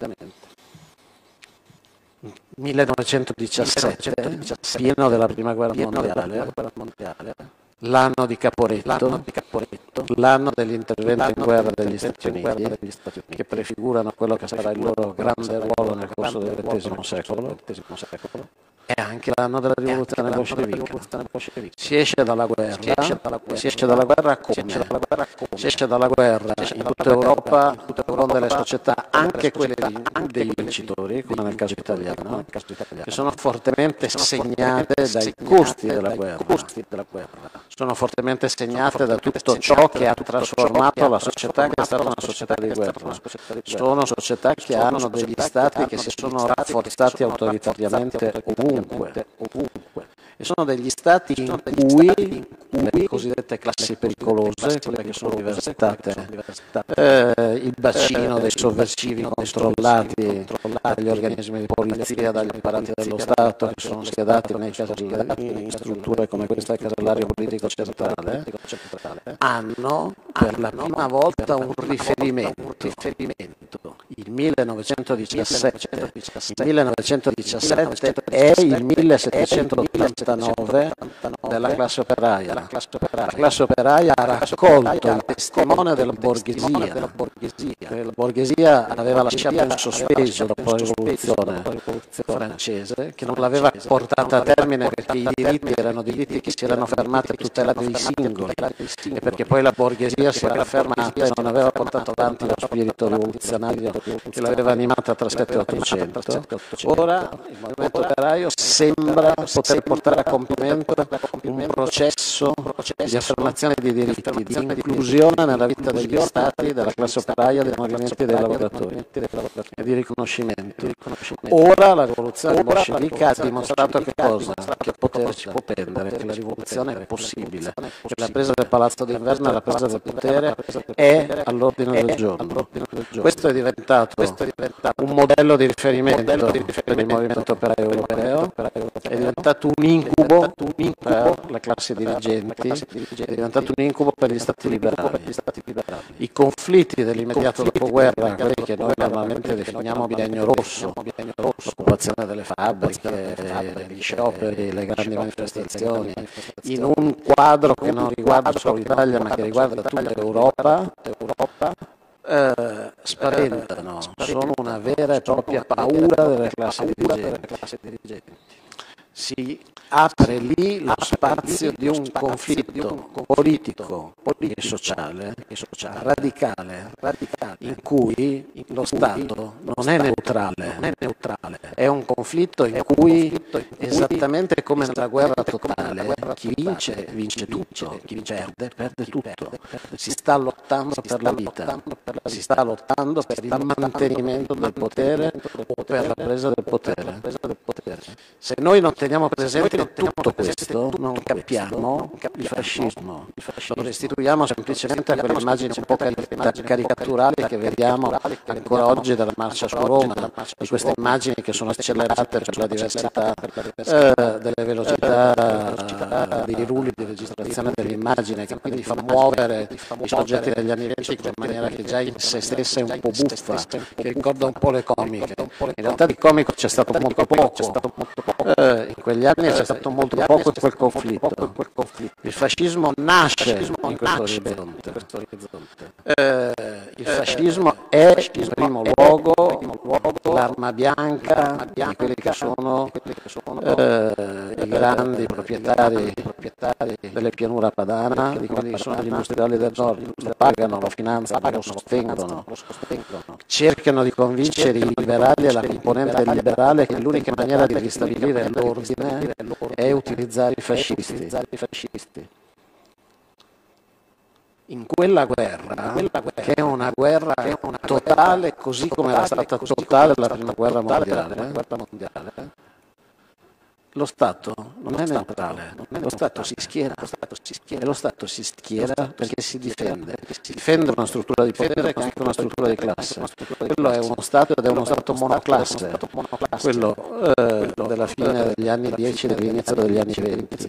millenovecentodiciassette, pieno della prima guerra mondiale, l'anno di Caporetto, l'anno degli interventi in guerra degli Stati Uniti, che prefigurano quello che sarà il loro grande ruolo nel corso del ventesimo secolo, è anche l'anno della rivoluzione bolscevica. Si esce dalla guerra, si esce dalla guerra come? Si esce dalla guerra in tutta Europa con delle società, anche quelle dei vincitori, come nel caso italiano, che sono fortemente segnate dai costi della guerra, sono fortemente segnate da tutto ciò che ha trasformato la società che è stata una società di guerra. Sono società che hanno degli stati che si sono rafforzati autoritariamente ovunque. Ovunque. E sono degli stati in cui le cosiddette classi pericolose, quelle che sono diventate eh, il bacino dei sovversivi controllati dagli organismi di polizia, dagli apparati dello Stato che sono schierati nei casellari, in strutture come questa casellario politico centrale, hanno per la prima volta un riferimento. Il millenovecentodiciassette, il millenovecentodiciassette è il millesettecentottantanove della classe operaia. La classe operaia ha raccolto il testimone della borghesia. La borghesia aveva lasciato in sospeso dopo la rivoluzione francese, che non l'aveva portata a termine perché i diritti erano diritti che si erano fermati a tutela dei singoli e perché poi la borghesia si era fermata e non aveva portato avanti lo spirito rivoluzionario che l'aveva animata tra sette e ottocento. Ora il movimento operaio sembra poter portare portare a compimento un processo di affermazione di diritti, di inclusione nella vita degli Stati, della classe operaia, dei movimenti dei lavoratori e di riconoscimento. Ora la rivoluzione bolscevica ha dimostrato che cosa? Che il potere ci può prendere, che la rivoluzione è possibile, che la presa del Palazzo d'Inverno e la presa del potere è all'ordine del giorno. Questo è diventato un modello di riferimento per il movimento operaio europeo, è diventato un incubo per le classi dirigenti, è diventato un incubo per gli stati liberali. I conflitti dell'immediato dopoguerra, quelli che noi normalmente definiamo biennio rosso, l'occupazione delle fabbriche, gli scioperi, le grandi manifestazioni, in un quadro che non riguarda solo l'Italia ma che riguarda tutta l'Europa, Eh, spaventano, sono una vera e propria paura delle classi dirigenti. Si apre lì lo spazio di un conflitto politico e sociale, radicale, in cui lo Stato non è neutrale, è un conflitto in cui, esattamente come nella guerra totale, chi vince vince tutto, chi perde perde tutto. Si sta lottando per la vita, si sta lottando per il mantenimento del potere o per la presa del potere. Se noi non teniamo presente tutto questo, non capiamo il fascismo, lo restituiamo semplicemente a quelle immagini un po' caricaturali che vediamo ancora oggi della marcia su Roma, di queste immagini che sono accelerate per la diversità eh, delle velocità dei rulli di registrazione dell'immagine, che quindi fa muovere i soggetti degli anni venti in maniera che già in se stessa è un po' buffa, che ricorda un po' le comiche. In realtà di comico c'è stato molto poco, eh, in quegli anni c'è stato molto poco in quel conflitto. Il fascismo nasce in questo orizzonte. Eh, il fascismo è in primo luogo l'arma bianca di quelli che sono eh, i grandi proprietari delle pianura padana, di quelli che sono gli industriali del nord, lo pagano, lo finanziano, lo sostengono, cercano di convincere i liberali e la componente liberale che l'unica maniera di ristabilire l'ordine è utilizzare i fascisti. In quella guerra, che è una guerra totale, così come era stata totale la prima guerra mondiale, lo Stato non è neutrale, lo Stato si schiera, e lo Stato si schiera perché si difende, si difende una struttura di potere che è anche una struttura di classe. Quello è uno Stato ed è uno Stato monoclasse, quello eh, della fine degli anni dieci e dell'inizio degli anni venti.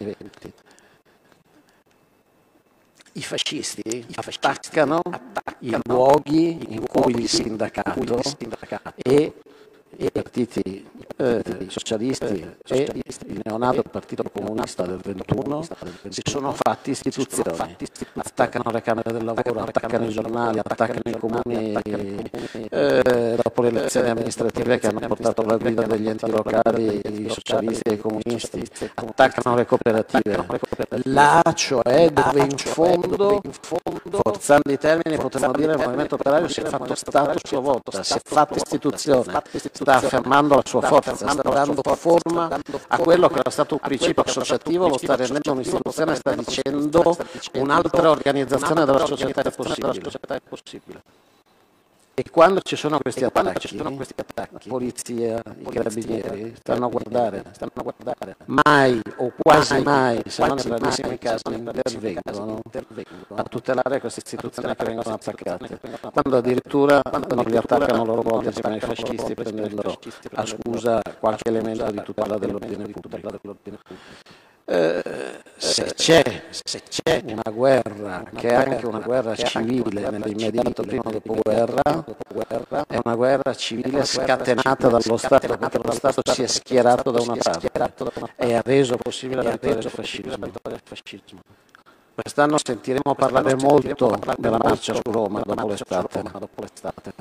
I fascisti attaccano i luoghi in cui il sindacato e i partiti eh, socialisti e il neonato Partito Comunista del ventuno si sono fatti istituzioni, attaccano le camere del lavoro, attaccano i giornali, attaccano i comuni eh, dopo le elezioni amministrative che hanno portato alla guida degli enti locali i socialisti e i comunisti, attaccano le cooperative, là cioè dove in fondo, forzando i termini, potremmo dire il movimento operaio si è fatto Stato a sua volta, si è fatta istituzione, sta affermando la sua forza, sta dando forma a quello che era stato un principio associativo, lo sta rendendo un'istituzione, sta dicendo un'altra organizzazione della società è possibile. E quando ci sono questi attacchi, la polizia, i carabinieri stanno a guardare, stanno a guardare, mai o quasi mai, se non in rarissimi casi, intervengono a tutelare queste istituzioni che vengono attaccate. Quando addirittura non li attaccano loro volti come i fascisti, prendendo a scusa qualche elemento di tutela dell'ordine pubblico. Eh, se c'è, se c'è una guerra che è anche una guerra civile nell'immediato prima dopoguerra, è una guerra civile scatenata dallo Stato, perché lo Stato si è schierato da una parte e ha reso possibile la vittoria del fascismo. Quest'anno sentiremo parlare molto della marcia su Roma dopo l'estate.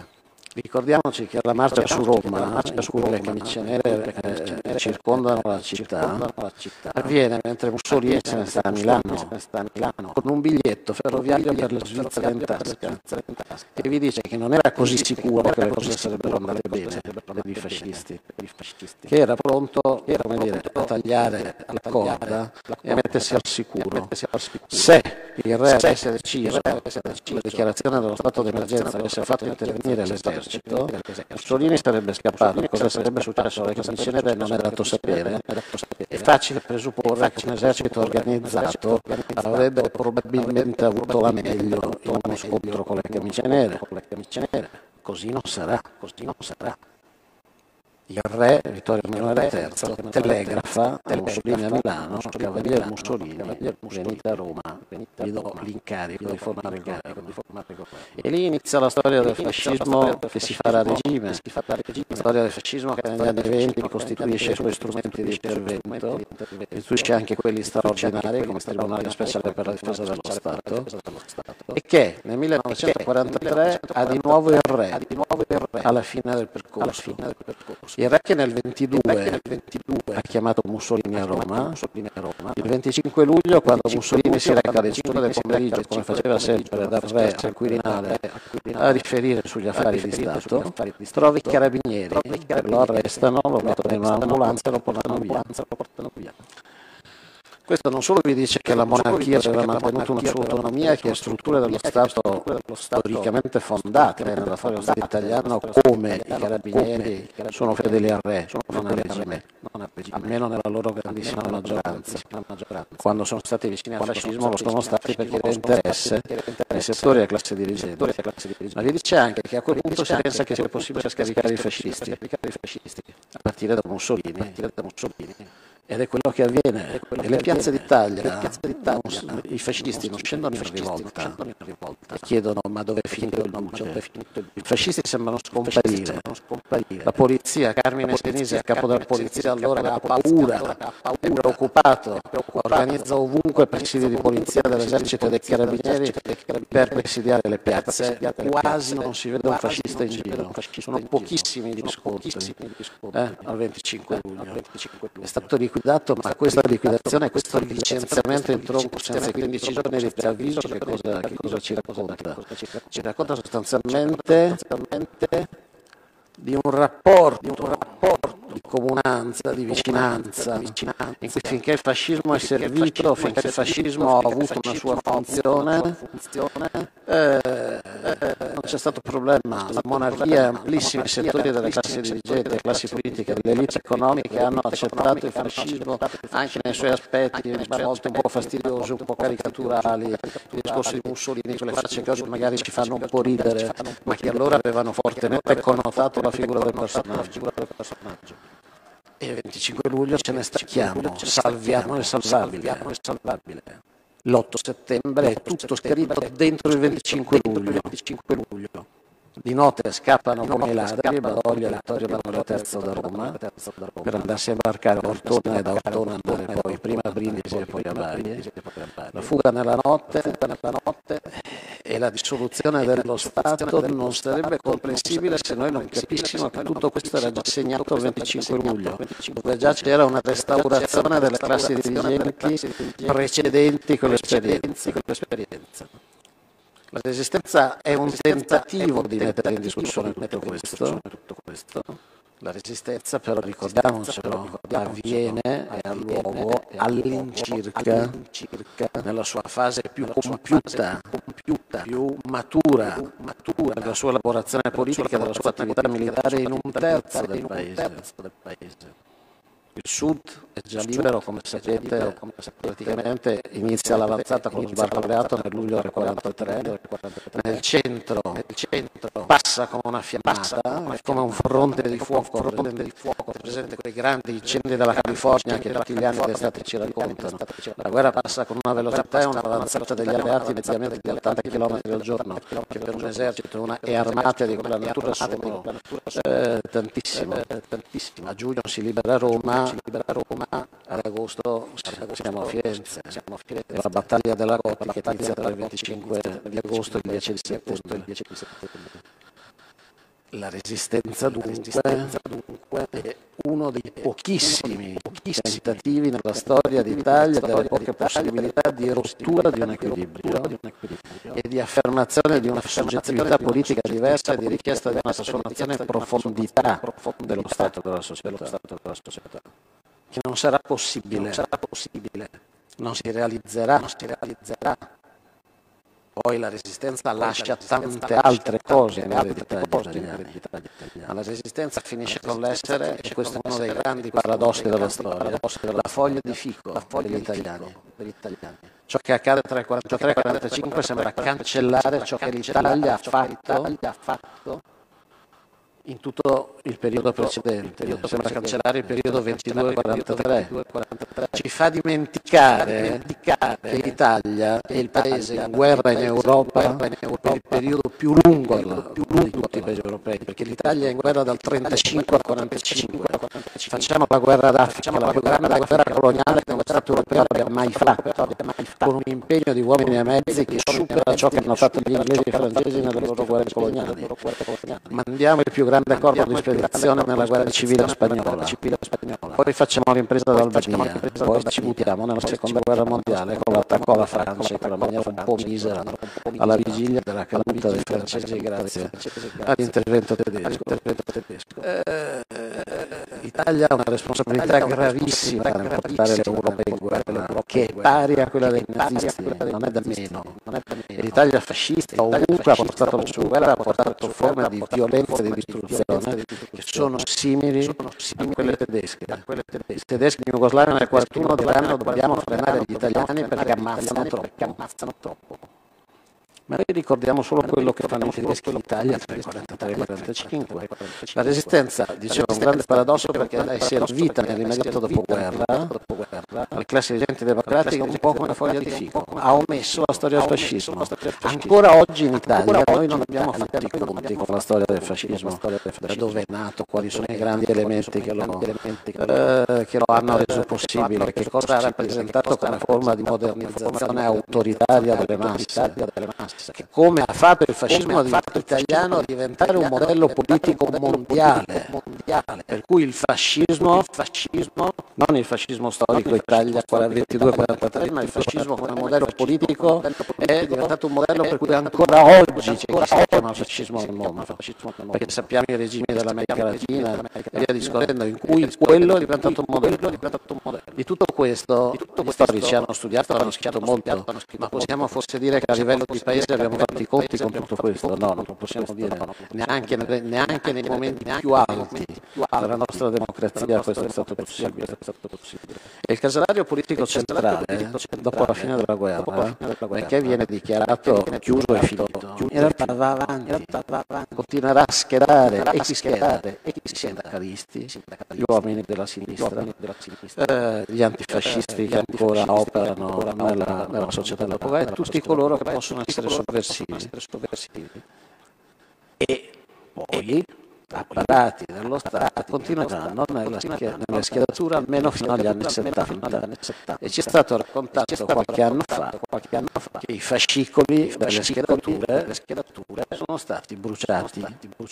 Ricordiamoci che la marcia su Roma, in cui le camicie nere eh, circondano la città, avviene mentre Mussolini se ne sta a Milano, con un biglietto ferroviario per la Svizzera in tasca, e vi dice che non era così sicuro che le cose sarebbero andate bene per i fascisti, che era pronto, come dire, a tagliare la corda e a mettersi al sicuro. Se il re avesse deciso, la dichiarazione dello stato d'emergenza avesse fatto intervenire l'esercito, Mussolini sarebbe scappato. Cosa sarebbe successo alle camicie nere non è dato sapere. È facile presupporre che un esercito organizzato avrebbe probabilmente avuto la meglio in uno scontro con le camicie nere. Così non sarà, così non sarà. Il re Vittorio Emanuele terzo telegrafa a Mussolini a Milano: Cavaliere Mussolini, venite a Roma, vi do l'incarico di formare il governo. E lì inizia la storia del fascismo che si farà regime, la storia del fascismo che negli anni venti costituisce i suoi strumenti di intervento, costituisce anche quelli straordinari come il Tribunale Speciale per la Difesa dello Stato, e che nel millenovecentoquarantatré ha di nuovo il re alla fine del percorso. Il re che nel ventidue ha chiamato Mussolini a Roma, il venticinque luglio, quando Mussolini si reca alle cinque del pomeriggio, come faceva sempre, dal re al Quirinale a riferire sugli affari di Stato, trova i carabinieri, lo arrestano, lo mettono in un'ambulanza e lo portano via. Questo non solo vi dice che la monarchia aveva mantenuto una sua autonomia e che le strutture dello Stato storicamente fondate nella storia dello Stato italiano, come i carabinieri, sono fedeli al re, non al regime, almeno nella loro grandissima maggioranza. Quando sono stati vicini al fascismo lo sono stati perché era interesse ai settori e alle classi dirigenti. Ma vi dice anche che a quel punto si pensa che sia possibile scaricare i fascisti, a partire da Mussolini. Ed è quello che avviene. E le piazze d'Italia, i fascisti non scendono in rivolta e chiedono: ma dove è finito il duce? I fascisti sembrano scomparire. La polizia, Carmine Senisi, il capo della polizia, allora ha paura, è preoccupato, organizza ovunque presidi di polizia dell'esercito e dei carabinieri per presidiare le piazze. Quasi non si vede un fascista in giro. Sono pochissimi gli scontri eh, al venticinque luglio. È stato liquidato, ma questa liquidazione, questo licenziamento in tronco senza quindici giorni di preavviso, che cosa, che cosa ci racconta? Ci racconta sostanzialmente di un rapporto, di un rapporto di comunanza, di vicinanza, in cui finché il fascismo è servito, finché il fascismo ha avuto una sua funzione, eh, non c'è stato problema. La monarchia e amplissimi settori delle classi dirigenti, delle classi politiche, delle elite economiche hanno accettato il fascismo anche nei suoi aspetti a volte un po' fastidiosi, un po' caricaturali, il discorso di Mussolini, quelle facce che oggi magari ci fanno un po' ridere, ma che allora avevano fortemente connotato la figura del personaggio. E il venticinque luglio ce ne stacchiamo, salviamo il salvabile. L'otto settembre è tutto scritto dentro il venticinque luglio. Di notte scappano come i ladri Badoglio e Vittorio Emanuele terzo da Roma per andarsi a imbarcare a Ortona e da Ortona andare poi prima a Brindisi e poi a Bari. La fuga nella notte e la dissoluzione dello Stato non sarebbe comprensibile se noi non capissimo che tutto questo era già segnato il venticinque luglio, dove già c'era una restaurazione delle classi dirigenti precedenti quell'esperienza. La Resistenza è un tentativo di mettere in discussione tutto questo. La Resistenza, però, ricordiamocelo, avviene e ha luogo all'incirca nella sua fase più compiuta, più matura, nella sua elaborazione politica, della sua attività militare in un terzo del paese. Il Sud è già libero, come sapete, praticamente inizia l'avanzata con lo sbarco alleato nel luglio del quarantatré, nel centro passa come una fiammata, è come un fronte di fuoco, presente quei grandi incendi della California che tutti gli anni d'estate ci raccontano. La guerra passa con una velocità e un'avanzata degli alleati mediamente di ottanta chilometri al giorno, che per un esercito una, e armate di quella natura sono eh, tantissime. A giugno si libera Roma, ad agosto siamo a Firenze, la battaglia della Rota che inizia tra il venticinque di agosto e il dieci di settembre. La resistenza dunque è uno dei pochissimi tentativi nella storia d'Italia, delle poche possibilità di rottura di un equilibrio e di affermazione di una soggettività politica diversa e di richiesta di una trasformazione in profondità dello Stato della società, che non sarà possibile, non si realizzerà. Poi la resistenza lascia tante altre cose nell'eredità italiana. Ma la resistenza finisce con l'essere, e questo è uno dei grandi paradossi della storia, la foglia di fico degli italiani. Ciò che accade tra il quarantatré e il quarantacinque sembra cancellare ciò che l'Italia ha fatto in tutto il periodo precedente, sembra cancellare il periodo ventidue quarantatré, ci fa dimenticare che l'Italia è il paese in guerra in Europa per il periodo più lungo di tutti i paesi europei, perché l'Italia è in guerra dal trentacinque al quarantacinque, facciamo la guerra d'Africa, la più grande guerra coloniale che uno Stato europeo abbia mai fatto, con un impegno di uomini e mezzi che supera ciò che hanno fatto gli inglesi e i francesi nelle loro guerre coloniali. Mandiamo il più grande accordo di spedizione nella guerra civile spagnola, poi facciamo l'impresa d'Albania, poi ci buttiamo nella seconda guerra mondiale con l'attacco alla Francia in una maniera un po' misera alla vigilia della caduta dei francesi grazie all'intervento tedesco. Eh, L'Italia ha una responsabilità gravissima nel portare l'Europa in guerra, che è pari a quella dei nazisti, non è da meno. L'Italia fascista ovunque ha portato la sua guerra, ha portato forme di violenza e di distruzione che sono simili a quelle tedesche. I tedeschi in Jugoslavia nel quarantuno diranno dobbiamo frenare gli italiani perché ammazzano troppo. Ma noi ricordiamo solo quello che fanno i tedeschi in Italia tra il quarantatré e il quarantacinque. La resistenza, dicevo, è un grande paradosso perché è servita nell'immediato dopoguerra alle classi dirigenti democratiche un po' come una foglia di fico. Ha omesso la storia del fascismo. Ancora oggi in Italia noi non abbiamo fatto i conti con la storia del fascismo, da dove è nato, quali sono i grandi elementi che lo, eh, che lo hanno reso possibile, che cosa ha rappresentato come forma di modernizzazione autoritaria delle masse. Che come ha fatto il fascismo italiano diventare un modello politico mondiale, per cui il fascismo, non il fascismo storico Italia ventidue quarantatré, ma il fascismo come modello politico è diventato un modello per cui ancora oggi c'è chi si chiama fascismo nel mondo, perché sappiamo i regimi dell'America Latina e via discorrendo, in cui quello è diventato un modello. Di tutto questo gli storici hanno studiato, hanno scritto molto, ma possiamo forse dire che a livello di paese abbiamo fatto i conti con tutto questo? No, non lo possiamo dire, neanche, neanche nei momenti più alti della nostra democrazia questo è stato possibile. E il casalario politico centrale, dopo la fine della guerra, perché viene dichiarato chiuso e finito, in realtà va avanti, continuerà a schierare e chi schiera, i sindacalisti, gli uomini della sinistra, eh, gli antifascisti che ancora operano nella, nella società dopoguerra e tutti coloro che possono essere sovversivi. E poi apparati dello Stato continueranno nella, nella schiedatura almeno fino agli anni settanta, e ci è stato raccontato qualche anno fa che i fascicoli delle schiedature sono stati bruciati.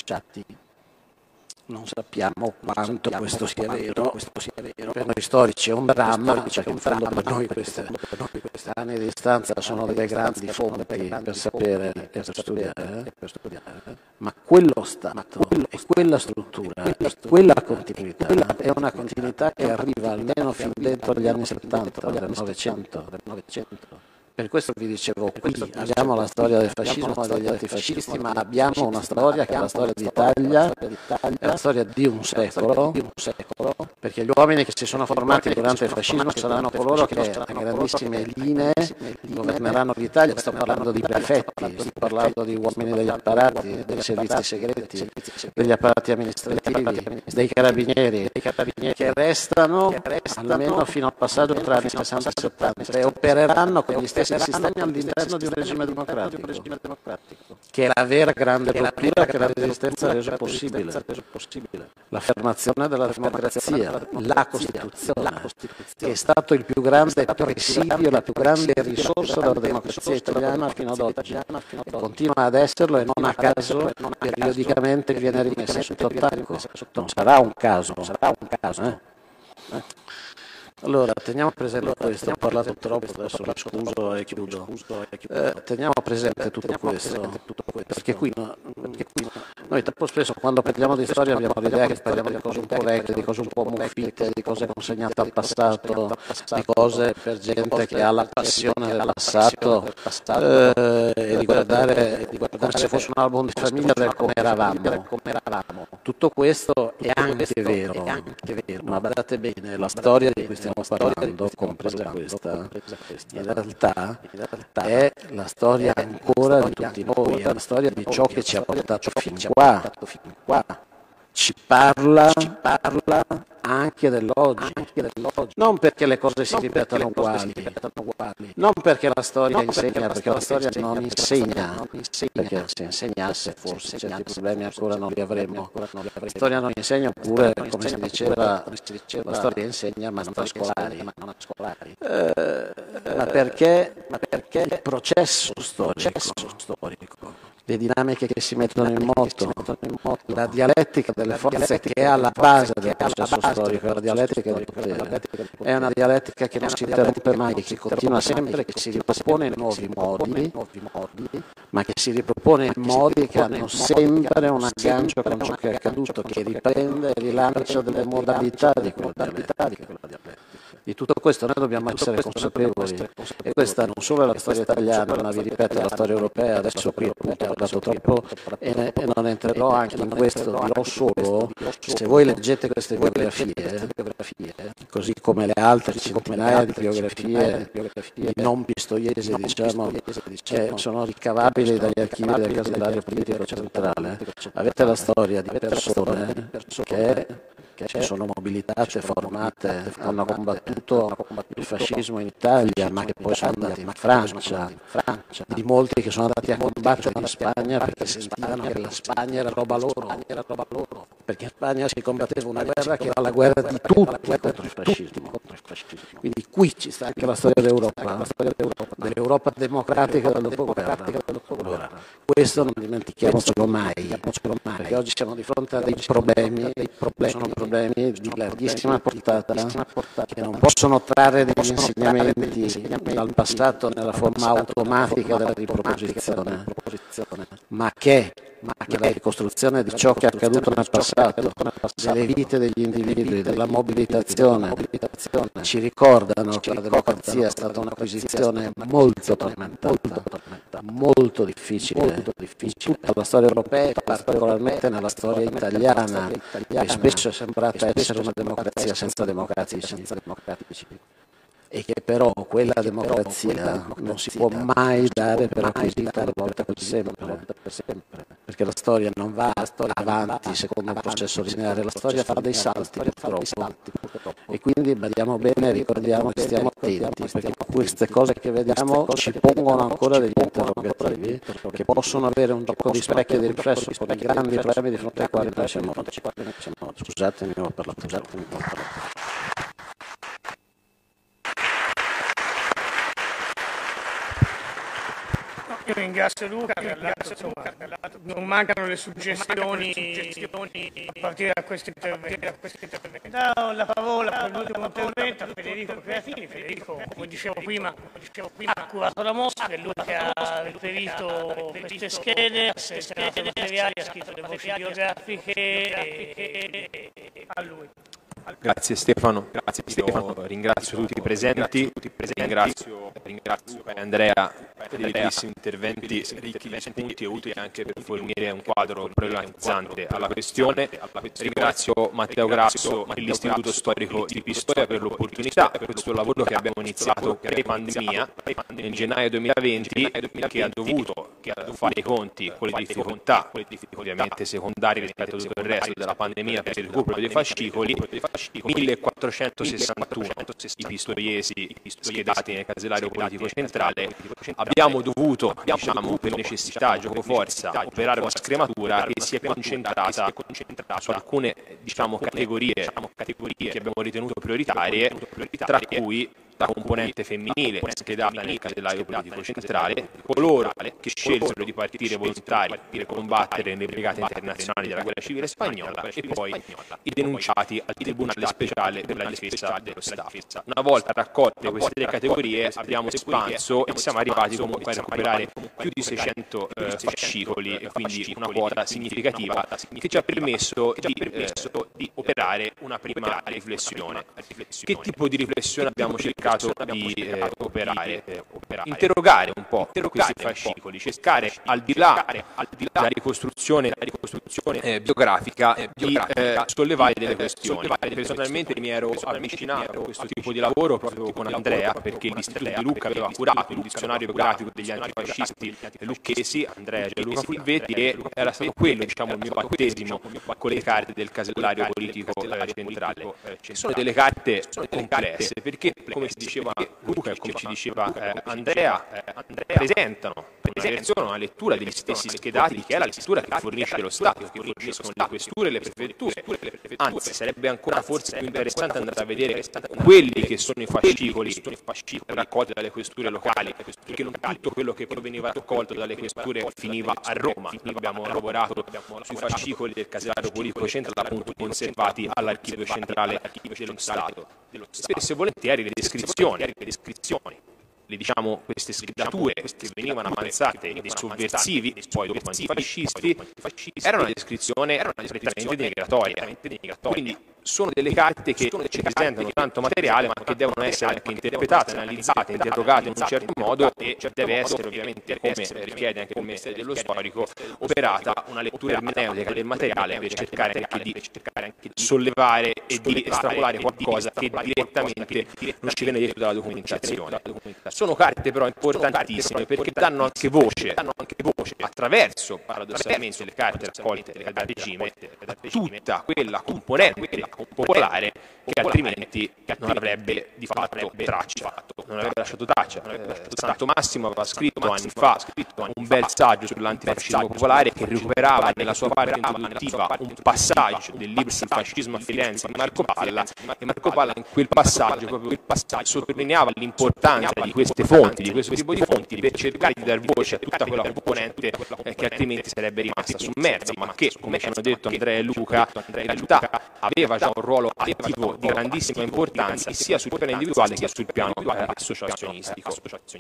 Non sappiamo quanto questo sia vero, per noi storici è un dramma, perché in fondo per noi queste anni di distanza sono delle grandi fonti per sapere e per studiare, ma quello Stato e quella struttura e quella continuità è una continuità che arriva almeno fin dentro gli anni settanta del Novecento. Per questo vi dicevo, qui abbiamo la storia del fascismo e degli antifascisti, ma abbiamo una storia che è la storia d'Italia, è la storia di un secolo, perché gli uomini che si sono formati durante il fascismo saranno coloro che a grandissime linee governeranno l'Italia. Sto parlando di prefetti, sto parlando di uomini degli apparati, dei servizi segreti, degli apparati amministrativi, dei carabinieri, che restano almeno fino al passaggio tra anni sessanta e settanta e opereranno con gli stessi diversi sistemi all'interno di un regime democratico, che è la vera grande rottura che la resistenza ha reso possibile. L'affermazione della democrazia, la Costituzione, che è stato il più grande presidio, la più grande risorsa della democrazia italiana fino ad oggi, continua ad esserlo e non a caso periodicamente viene rimessa sotto attacco. Non sarà un caso, non sarà un caso. Eh? Eh? Allora, teniamo presente questo, ho parlato troppo, adesso la scuso e chiudo. Eh, teniamo presente tutto questo, perché qui, no, perché qui noi troppo spesso quando parliamo di storia abbiamo l'idea che parliamo di cose un po' vecchie, di cose un po' muffite, di cose consegnate al passato, di cose per gente che ha la passione del passato eh, e di guardare come se fosse un album di famiglia del come eravamo. Tutto questo è anche vero, ma badate bene, la storia di cui stiamo parlando, compresa questa, in realtà è la storia ancora di tutti noi, è la storia di ciò che ci ha portato fin qua, ci parla, ci parla anche dell'oggi, non perché le cose si ripetano uguali, non perché la storia insegna, perché la storia non insegna, perché se insegnasse forse certi problemi ancora non li avremmo. La storia non insegna, oppure come si diceva, la storia insegna ma non a scolari, eh, ma perché il processo storico, le dinamiche che si mettono in moto, la dialettica delle forze che è alla base del processo storico, la dialettica del potere, è una dialettica che non si interrompe mai, che continua sempre, che si ripropone in nuovi modi, ma che si ripropone in modi che hanno sempre un aggancio con ciò che è accaduto, che riprende e rilancia delle modalità di quella dialettica. Di tutto questo noi dobbiamo essere consapevoli, e questa non solo è la storia italiana, ma vi ripeto è la storia europea. Adesso qui appunto ho parlato troppo e, ne, e non entrerò anche in questo, dirò solo, se voi leggete queste biografie, così come le altre centinaia di biografie di non pistoiesi, diciamo, che sono ricavabili dagli archivi del casellario politico centrale, avete la storia di persone che che sono mobilitate, formate, hanno combattuto il fascismo in Italia, ma che poi sono andati in Francia, di molti che sono andati a combattere in Spagna perché sentivano che la Spagna era roba loro, perché in Spagna si combatteva una guerra che era la guerra di tutti contro il fascismo. Quindi qui ci sta anche la storia d'Europa, dell'Europa democratica del dopoguerra. Allora, questo non dimentichiamocelo mai, perché oggi siamo di fronte a dei problemi, sono problemi di larghissima portata, che non possono trarre degli insegnamenti dal passato nella forma automatica della riproposizione, ma che nella ricostruzione di ciò che è accaduto nel passato, delle vite degli individui, della mobilitazione, ci ricordano che la democrazia è stata un'acquisizione molto tormentata, molto difficile in tutta la storia europea e particolarmente nella storia italiana, che spesso è sembrata essere una democrazia senza democratici. E che però quella democrazia non si può mai dare per acquisita una volta per sempre, perché la storia non va avanti secondo un processo lineare, la storia fa dei salti purtroppo, e quindi badiamo bene, ricordiamo che stiamo attenti, perché queste cose che vediamo ci pongono ancora degli interrogativi che possono avere un gioco di specchio e di riflesso con i grandi problemi di fronte ai quali noi siamo oggi. Scusatemi, ho parlato, scusatemi, ho parlato. Io ringrazio Luca, ringrazio, insomma, non mancano le suggestioni a partire da questo intervento. Do la parola per l'ultimo intervento a Federico Creatini. Federico, come dicevo prima, ha curato la mostra, è lui che ha riferito queste schede, ha selezionato i materiali, ha scritto le voci biografiche, e a lui. Grazie Stefano, grazie Stefano, ringrazio tutti i presenti, ringrazio, ringrazio Andrea per i bellissimi interventi ricchi di spunti e utili anche per fornire un quadro problematizzante alla questione. Ringrazio Matteo Grasso e l'Istituto Storico di Pistoia per l'opportunità per questo lavoro che abbiamo iniziato pre-pandemia nel gennaio duemilaventi, che ha dovuto fare i conti con le difficoltà, ovviamente secondarie rispetto a tutto il resto della pandemia, per il recupero dei fascicoli. millequattrocentosessantuno i pistoiesi schedati nel casellario politico centrale, abbiamo dovuto, diciamo, per necessità, gioco forza, operare una scrematura che si è concentrata su alcune, diciamo, categorie che abbiamo ritenuto prioritarie, tra cui la componente femminile schedata nel casellario politico centrale, coloro che scelsero di partire volontari per combattere nelle brigate internazionali della guerra civile spagnola e poi i denunciati al Tribunale speciale per la difesa dello Stato. Una volta raccolte queste tre categorie abbiamo espanso e siamo arrivati comunque a recuperare più di seicento eh, fascicoli e quindi una quota significativa che ci ha permesso di, eh, di operare una prima riflessione. Che tipo di riflessione abbiamo cercato di eh, operare, eh, operare, interrogare un po' questi fascicoli, cercare al di là della ricostruzione, la ricostruzione eh, biografica eh, di eh, sollevare delle questioni. Personalmente mi ero avvicinato a questo tipo di lavoro proprio con Andrea, perché l'Istituto di Lucca aveva curato il dizionario biografico degli antifascisti lucchesi, Andrea Gianluca Fulvetti, e era stato quello, diciamo, il mio battesimo con le carte del casellario politico eh, centrale. Ci sono delle carte complesse perché, come si diceva Luca e come ci diceva eh, Andrea, eh, presentano presentano una lettura degli stessi schedati, che è la lettura che fornisce lo Stato, che forniscono le questure e le prefetture. Anzi, sarebbe ancora forse più interessante andare a vedere quelli che sono i fascicoli raccolti dalle questure locali, perché non tutto quello che proveniva raccolto dalle questure finiva a Roma. Noi abbiamo lavorato sui fascicoli del casellario politico centrale, appunto conservati all'archivio centrale dello Stato. Spesso e volentieri le descrizioni, le descrizioni, le, diciamo, queste schedature che venivano avanzate dei sovversivi, poi dopo antifascisti, erano una descrizione prettamente denigratoria. Quindi sono delle carte che ci presentano tanto materiale, ma che devono essere anche interpretate, analizzate, interrogate in un certo modo, e deve essere ovviamente, come richiede anche il Ministero dello Storico, operata una lettura ermeneutica del materiale per cercare anche di sollevare e di estrapolare qualcosa che direttamente non ci viene detto dalla documentazione. Sono carte però importantissime perché danno anche voce, attraverso paradossalmente le carte raccolte dal regime, a tutta quella componente popolare che altrimenti non avrebbe di fatto traccia, non avrebbe lasciato traccia. Eh, Santo Massimo aveva scritto anni fa un bel saggio sull'antifascismo popolare che recuperava nella sua parte introduttiva un passaggio del libro sul fascismo a Firenze di Marco Palla, e Marco Palla in quel passaggio proprio quel passaggio sottolineava l'importanza di queste fonti, di questo tipo di fonti, per cercare di dar voce a tutta quella componente eh, che altrimenti sarebbe rimasta sommersa, ma che, come ci hanno detto Andrea e Luca, in realtà aveva già un ruolo attivo di grandissima importanza sia sul piano individuale che sul piano eh, associazionistico.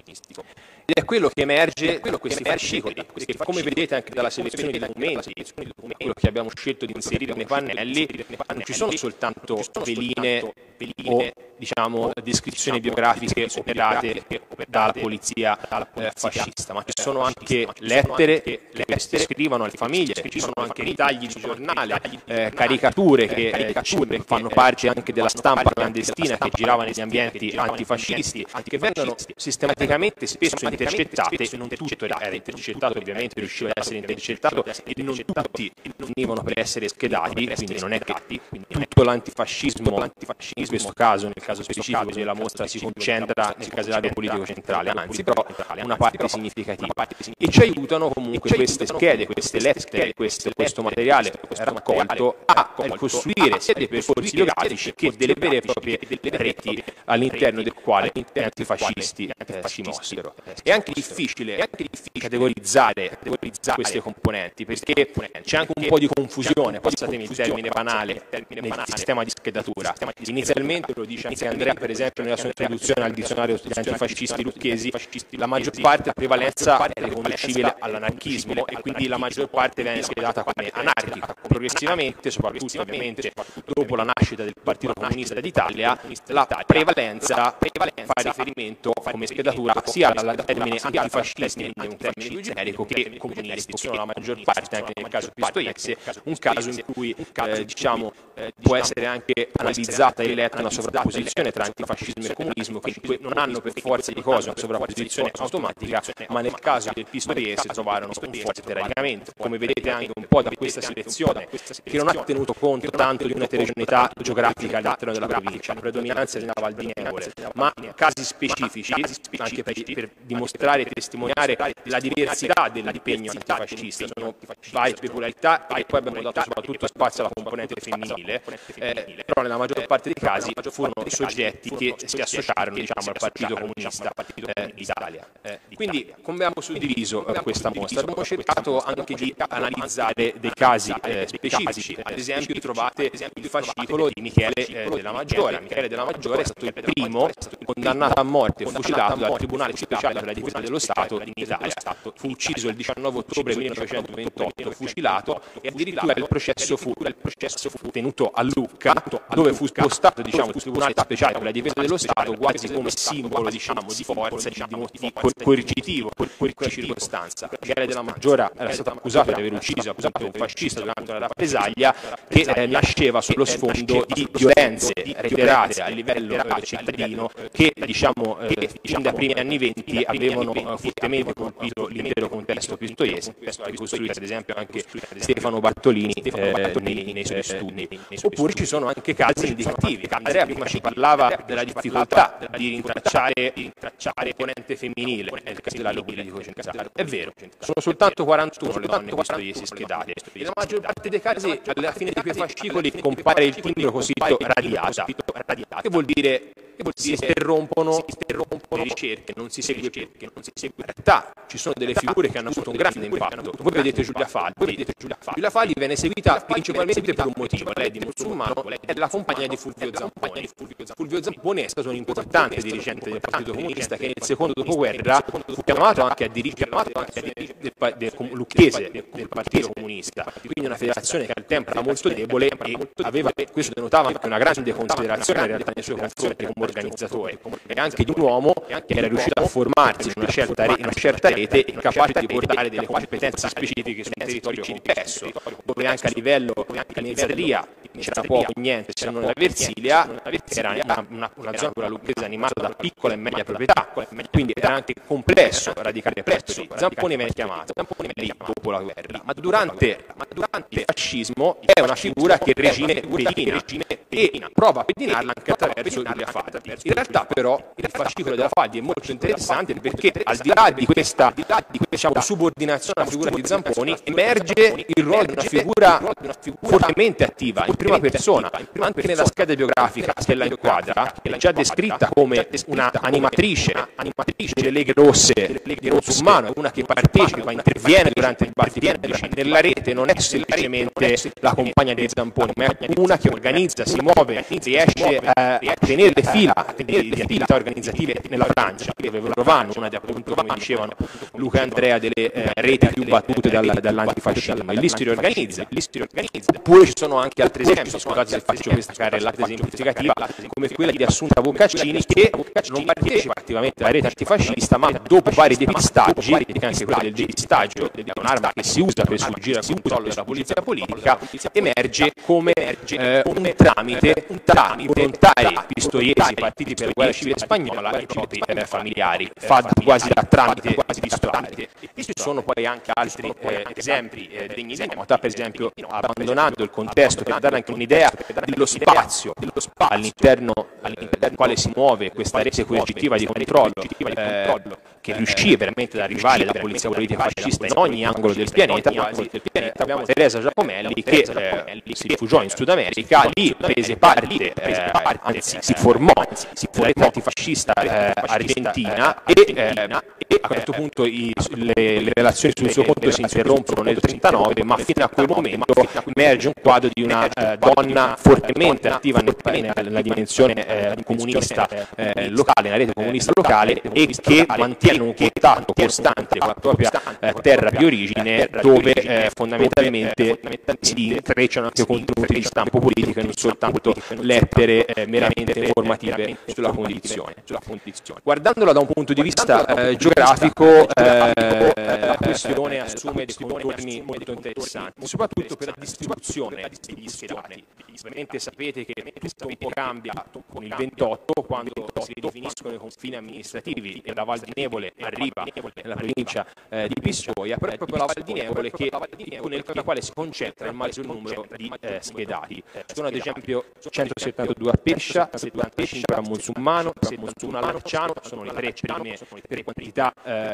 Ed è quello che emerge da questi fascicoli, perché come vedete anche dalla selezione dei documenti, quello che abbiamo scelto di inserire nei pannelli, non ci sono soltanto veline o, diciamo, descrizioni biografiche operate dalla polizia eh, fascista, ma ci sono anche lettere che queste scrivono alle famiglie, ci sono anche ritagli di giornale, eh, caricature che eh, fanno parte anche della stampa clandestina che girava negli ambienti antifascisti, che vengono sistematicamente spesso intercettate. Non tutto era intercettato, ovviamente riusciva ad essere intercettato, e non tutti finivano per essere schedati, quindi non è che tutto l'antifascismo, in questo caso, nel caso specifico della mostra, si concentra nel casellario politico centrale, anzi però una parte significativa, e ci aiutano comunque queste schede, queste lettere, questo, questo materiale raccolto a costruire sia dei percorsi biografici che delle vere e proprie reti all'interno del quale gli antifascisti eh, si mostrano. È anche difficile categorizzare queste componenti, perché c'è anche un po' di confusione, passatemi il termine banale, nel sistema di schedatura. Inizialmente, lo dice anche Andrea, per esempio, nella sua introduzione al dizionario degli antifascisti lucchesi, la maggior parte, la prevalenza è riconducibile all'anarchismo, e quindi la maggior parte viene schedata come anarchica. Progressivamente, soprattutto ovviamente dopo la nascita del Partito Comunista d'Italia, la prevalenza fa riferimento come schedatura sia al termine antifascisti, quindi un termine più generico, che comunisti. Sono la maggior parte, anche nel caso Pistoiese, un caso in cui eh, diciamo può essere anche analizzata e letta una sovrapposizione distinzione tra antifascismo e comunismo, che non hanno per forza di cose una sovrapposizione automatica, ma nel caso del Pistoiese trovarono un forte radicamento, come vedete anche un po' da questa selezione, che non ha tenuto conto tanto di un'eterogeneità geografica all'interno della provincia, la predominanza della Val di Nevole, ma casi specifici, anche per, per dimostrare e testimoniare la diversità dell'impegno antifascista. Sono varie peculiarità e poi abbiamo dato soprattutto spazio alla componente femminile, eh, però nella maggior parte dei casi furono soggetti che si associarono, diciamo, al Partito Comunista eh, d'Italia. Eh, quindi, come abbiamo suddiviso eh, questa mostra, abbiamo cercato anche di analizzare dei casi eh, specifici. Ad esempio trovate il fascicolo di Michele eh, Della Maggiore. Michele Della Maggiore è stato il primo condannato a morte e fucilato dal Tribunale Speciale per la Difesa dello Stato in Italia. Fu ucciso il diciannove ottobre millenovecentoventotto, fucilato, e addirittura il processo fu, il processo fu tenuto a Lucca, dove fu spostato, diciamo, il Tribunale Speciale per la Difesa dello Stato quasi come simbolo, diciamo, di forza, di, di coercitivo in quella circostanza. Michele Della Maggiore era stato accusato di aver ucciso appunto un fascista durante una rappresaglia che eh, nasceva sullo sfondo di violenze reiterate a livello eh, cittadino che, diciamo, eh, fin dai primi anni venti avevano eh, fortemente colpito l'intero contesto pistoiese. Questo ha ricostruito ad esempio anche Stefano Bartolini eh, nei, nei suoi studi. Oppure ci sono anche casi indicativi. Andrea prima ci parlava della difficoltà di rintracciare la componente femminile nel caso della lobby politico-centrale. È vero, sono soltanto quarantuno le donne pistoiesi schedate. Nella maggior parte dei casi, alla fine di quei fascicoli, compare il timbro cosiddetto radiata, che vuol dire che si interrompono le ricerche, non si segue più. In realtà ci sono delle figure che hanno avuto un grande impatto. Voi vedete Giulia Falli. Giulia Falli viene seguita principalmente per un motivo: lei di musulmano è la compagna di Fulvio Zamponi. Fulvio Zamponi è stato un importante dirigente del Partito Comunista che nel secondo dopoguerra fu chiamato anche a dirigere del, del lucchese del Partito Comunista, quindi una federazione che al tempo era molto debole e aveva, questo denotava anche una grande considerazione in realtà nei suoi confronti come organizzatore, e anche di un uomo che era riuscito a formarsi in una certa, in una certa rete e capace di portare delle competenze specifiche su un territorio complesso, dove anche a livello di mezzeria c'era poco o niente se non la Versilia, che era una, una, una zona quella lucchese animata da piccola e media proprietà, quindi era anche complesso radicare presso. Zamponi venne chiamato lì dopo la guerra, ma durante, ma durante il fascismo è una figura che il regime pedina e prova a pedinarla anche attraverso Giulia Falli. In realtà però il fascicolo della Falli è molto interessante perché al di là di questa, diciamo, subordinazione alla figura di Zamponi emerge il ruolo di una figura fortemente attiva in prima persona, anche nella scheda biografica che la inquadra, è già descritta come una animatrice delle Leghe Rosse di Musulmano, una che partecipa, interviene durante i dibattiti pubblici. Nella rete non è semplicemente la compagna di Zamponi, ma è una che organizza, si muove, riesce a tenere le fila di attività organizzative nella Francia, dove vanno una di, appunto, come dicevano Luca e Andrea, delle eh, reti più battute dal, dall'antifascismo. Il Listri organizza, oppure ci sono anche altri esempi, scusate se faccio questa carrellata esemplificativa, come quella di Assunta Boccaccini, che non partecipa attivamente alla rete antifascista, ma dopo vari depistaggi, e anche quella del depistaggio è un'arma che si usa per sfuggire al controllo della polizia politica, emerge come eh, un tramite tra i volontari pistoiesi partiti per la guerra civile spagnola e i propri eh, familiari, fa quasi da tramite quasi distante. E ci sono poi anche altri eh, esempi eh, degni di nota, per esempio abbandonando il contesto per dare anche un'idea dello spazio all'interno del quale si muove questa rete coercitiva di controllo, eh, che riuscì veramente ad arrivare alla polizia politica fascista in ogni angolo del pianeta. Eh, abbiamo Teresa Giacomelli che eh, si rifugiò in Sud America, lì prese parte, eh, anzi si formò nella rete antifascista eh, argentina e eh, a questo punto i, le, le relazioni sul suo conto si interrompono nel trentanove, ma fino a quel momento emerge un quadro di una eh, donna fortemente attiva nel, nella dimensione eh, comunista eh, locale, nella rete comunista locale, e che mantiene un contatto costante con la propria eh, terra di origine, dove eh, fondamentalmente si intrecciano anche contenuti di stampo politico e non soltanto lettere eh, meramente informative sulla condizione. Guardandola da un punto di vista eh, geografico, eh, la questione assume dei contorni molto interessanti, soprattutto per la distribuzione degli schedati. Ovviamente sapete che tutto un po' cambia con il ventotto, quando si ridefiniscono i confini amministrativi e la Val di Nevole arriva nella provincia eh, di Pistoia, però è proprio la Val di Nevole che, nella quale si concentra il maggior numero di eh, schedati. Sono ad esempio centosettantadue a Pescia, settantacinque a Monsummano, settantuno a Lanciano, sono le tre prime per quantità eh,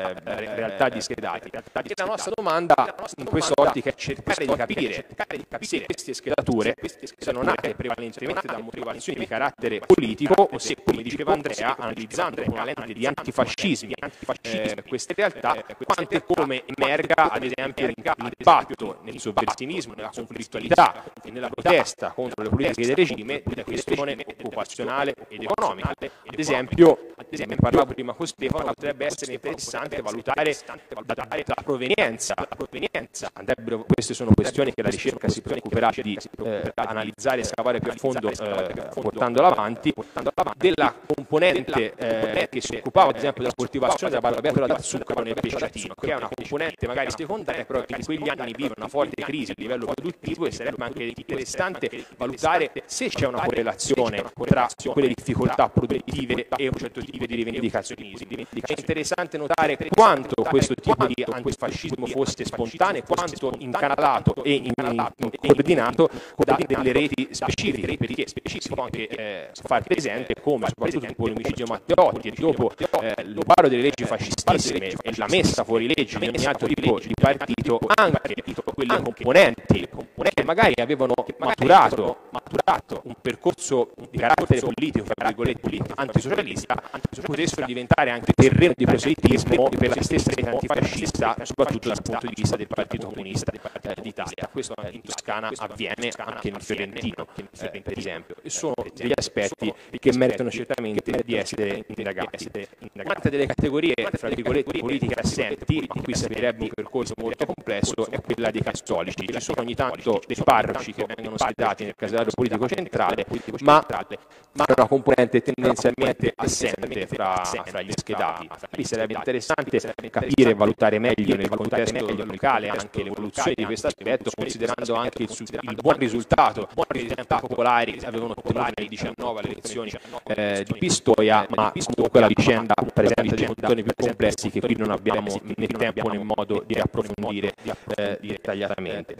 realtà di schedati. E la nostra domanda in questa ottica è cercare di capire se queste schedature sono nate prevalentemente da motivazioni di carattere politico o se, come diceva Andrea, analizzando con una lente di antifascismi eh, queste realtà, quanto e come emerga ad esempio l'impatto nel sovversinismo, nella conflittualità e nella protesta contro le politiche del regime della questione occupazionale ed economica. Ad esempio, ne parlavo prima con Stefano, potrebbe essere interessante valutare la, la provenienza. La provenienza. Andrebbero, queste sono questioni che la ricerca si preoccuperà di eh, analizzare e scavare più a fondo eh, portandola avanti, della componente eh, che si occupava ad esempio della coltivazione della barbabietola da zucchero nel Pesciatino, che è una componente magari secondaria, però che in quegli anni vive una forte crisi a livello produttivo, e sarebbe anche interessante valutare se c'è una correlazione tra quelle difficoltà produttive e un certo tipo di rivendicazionismo. È interessante notare quanto questo tipo di antifascismo fosse spontaneo, quanto incanalato e in, in, in coordinato da delle reti specifiche, perché si può anche eh, far presente come, soprattutto dopo l'omicidio Matteotti e dopo eh, il varo delle leggi fascistissime e la messa fuori legge di ogni altro tipo di partito, anche quelle componenti che magari avevano maturato, maturato un percorso di carattere politico, tra virgolette, antisocialista, potessero diventare anche terreno di proselitismo per la stessa rete antifascista, soprattutto dal punto di vista del Partito Comunista eh, d'Italia. Questo in Toscana avviene anche nel Fiorentino, eh, per esempio, e sono degli aspetti che meritano certamente di essere indagati. Un'altra delle categorie, tra virgolette, politiche assenti, in cui servirebbe un percorso molto complesso, è quella dei cattolici. Ci sono ogni tanto dei parroci che vengono schedati nel casellario politico centrale, ma una componente tendenzialmente assente fra, fra gli schedati. Qui sarebbe interessante capire e valutare meglio nel contesto locale anche l'evoluzione di questo aspetto, considerando anche il, il buon risultato che i tempi popolari avevano ottenuto nel diciannove alle elezioni eh, di Pistoia, ma comunque la vicenda presenta dei contorni più complessi che qui non abbiamo né tempo né modo di approfondire eh, dettagliatamente.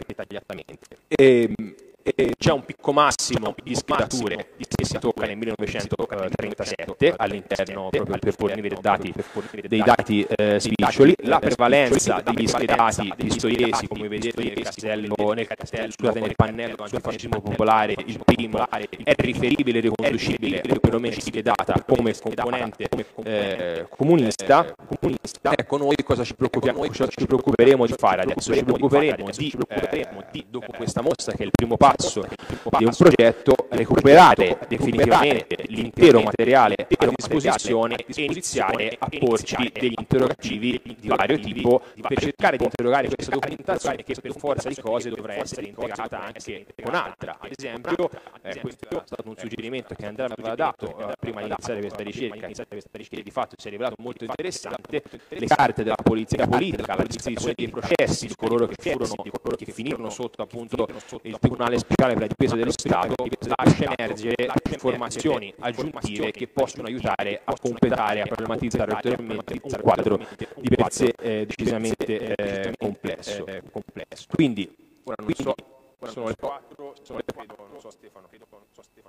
E, c'è un picco massimo di schedature che si tocca nel millenovecentotrentasette all'interno, proprio per fornire dati, dei dati eh, spiccioli. La prevalenza degli schedati pistoiesi, come vedete nel castello, nel, scusate, nel pannello antifascismo popolare, il primo è riferibile e riconducibile, o perlomeno schedata come componente eh, comunista. Ecco, noi cosa ci preoccupiamo? Cosa ci preoccuperemo di fare adesso? Ci preoccuperemo di, eh, di dopo questa mostra, che è il primo passo di un progetto, recuperare definitivamente l'intero materiale a disposizione e iniziare a porci degli interrogativi di vario tipo per cercare di interrogare questa documentazione, che per forza di cose dovrà essere integrata anche con altra. Ad esempio, eh, questo è stato un suggerimento che Andrea aveva dato eh, prima di iniziare questa ricerca, che di fatto si è rivelato molto interessante: le carte della polizia politica, la disposizione dei processi di coloro che furono, di coloro che finirono sotto appunto il Tribunale Speciale per la difesa dello Stato, lascia emergere informazioni aggiuntive che possono aiutare a completare, a problematizzare ulteriormente un quadro di per sé eh, decisamente eh, complesso. Quindi, ora non so, sono le quattro, sono le quattro, non so Stefano, non so Stefano.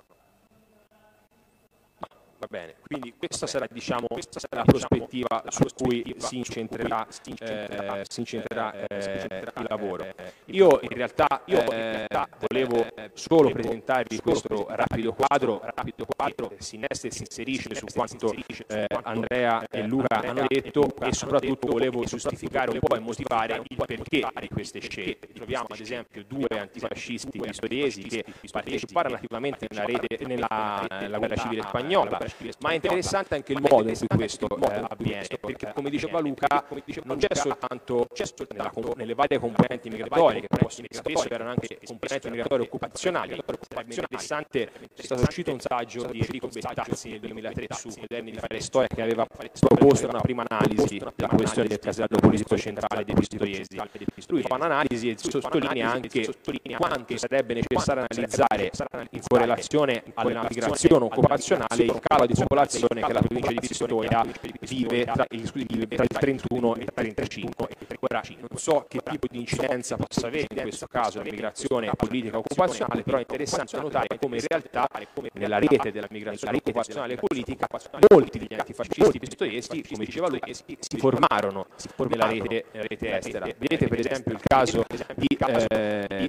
Va bene, quindi questa sarà, diciamo, questa sarà la prospettiva su cui si incentrerà, eh, si incentrerà eh, il lavoro. Io in realtà eh, volevo solo presentarvi questo rapido quadro, rapido quadro che si innesta e si inserisce su quanto eh, Andrea e Luca hanno detto, e soprattutto volevo giustificare un po' e motivare il perché di queste scelte. Troviamo ad esempio due antifascisti pistoiesi che parteciparono attivamente nella rete, nella, nella guerra civile spagnola, ma è interessante anche il modo in cui questo eh, avviene, perché come diceva Luca non c'è soltanto nella, nelle varie componenti migratorie, che possono spesso erano anche componenti migratorie occupazionali. È interessante, è stato uscito un saggio di Enrico Bettazzi nel duemilatré su Moderni di fare storia, che aveva proposto una prima analisi della questione del casello politico centrale di Pistoiesi. Lui fa un'analisi e sottolinea anche quanto sarebbe necessario analizzare in correlazione alla migrazione occupazionale il calo di popolazione che la provincia di Pistoia vive tra il, tra il trentuno e il trentacinque. Ora, non so che tipo di incidenza possa avere in questo caso la migrazione politica occupazionale, però è interessante notare come in realtà nella rete della migrazione occupazionale e politica molti degli antifascisti pistoiesi, come diceva lui, si formarono nella rete, nella rete estera. Vedete per esempio il caso di eh,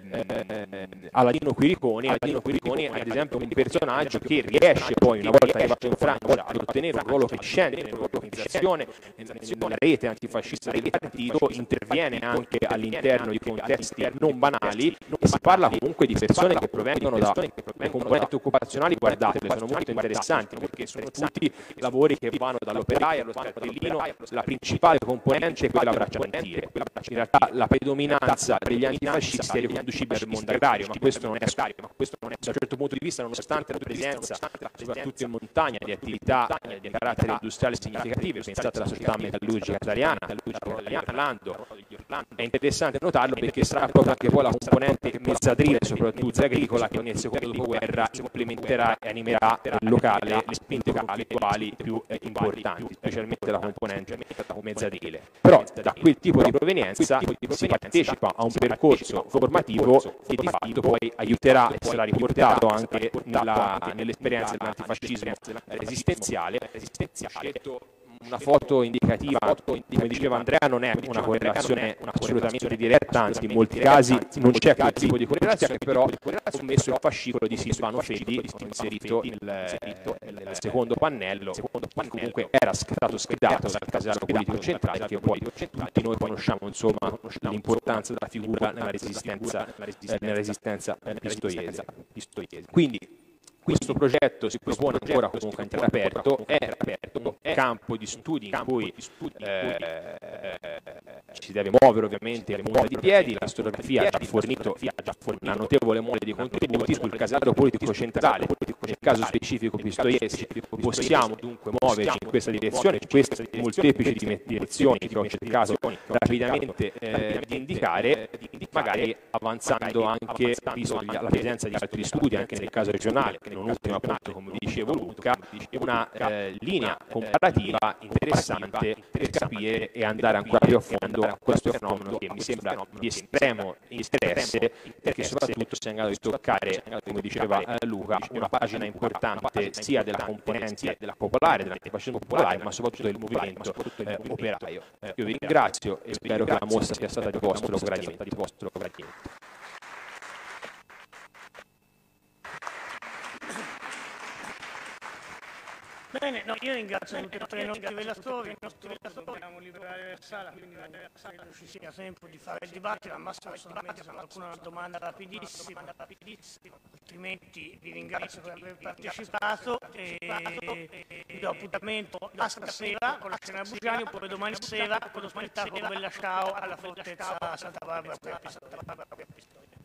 Aladino Quiriconi. Aladino Quiriconi è ad esempio un personaggio che riesce poi, una volta arrivato in Francia, ad ottenere un ruolo crescente nell'organizzazione, nella rete antifascista del partito, interviene anche all'interno di contesti non banali e si parla comunque di persone che provengono da componenti occupazionali. Guardatele, sono molto interessanti perché sono tutti lavori che vanno dall'operaio allo cartellino. La principale componente è quella bracciantile. In realtà la predominanza degli antifascisti è riconducibile al mondo agrario, ma questo non è scario, ma questo non è, da un certo punto di vista, nonostante la presenza, soprattutto in montagna, di attività di carattere industriale significative, pensate alla società metallurgica italiana, Lando, è interessante notarlo perché sarà proprio anche poi la componente mezzadrile, soprattutto agricola, che nel secondo dopoguerra implementerà e animerà nel locale le spinte conflittuali più eh, importanti, specialmente la componente mezzadrile. Però da quel tipo di provenienza si partecipa a un percorso formativo che di fatto poi aiuterà, e sarà riportato anche nell'esperienza dell'antifascismo resistenziale. Ha scelto una foto indicativa, come diceva Andrea, non è una correlazione assolutamente diretta, anzi in molti casi non c'è quel tipo di correlazione, però ho messo il fascicolo di Silvano Fedi inserito nel, nel secondo pannello, che comunque era stato schedato dal casello politico centrale, che poi tutti noi conosciamo, insomma, l'importanza della figura nella resistenza, nella resistenza pistoiese. Quindi questo progetto si propone ancora comunque ancora aperto, è aperto un campo di studi in cui eh, ci si deve muovere ovviamente in punta di piedi. La storiografia ha già fornito una notevole mole di contributi sul casello politico centrale, nel caso specifico Pistoiesi. Possiamo dunque muoverci in questa direzione, queste molteplici direzioni che ho cercato rapidamente eh, di indicare, magari avanzando anche, visto la presenza di altri studi anche nel caso regionale, non ultimo appunto, come dicevo Luca, una eh, linea comparativa interessante per capire e andare ancora più a fondo a questo fenomeno che mi sembra di estremo interesse, perché soprattutto si è in grado di toccare, come diceva eh, Luca, una pagina importante sia della componente della popolare, dell'antifascismo popolare, ma soprattutto del movimento eh, operaio. Io vi ringrazio e spero che la mostra sia stata di vostro gradimento. Bene, no, io ringrazio tutti e tre i nostri relatori, i nostri relatori dobbiamo liberare la sala, quindi credo ci sia tempo di fare il dibattito, al massimo solamente se qualcuno ha una domanda rapidissima, altrimenti vi ringrazio per aver partecipato e vi do appuntamento a stasera con la scena Bugiani, poi domani sera con lo spettacolo Bella Ciao alla fortezza Santa Barbara qui a Pistoia.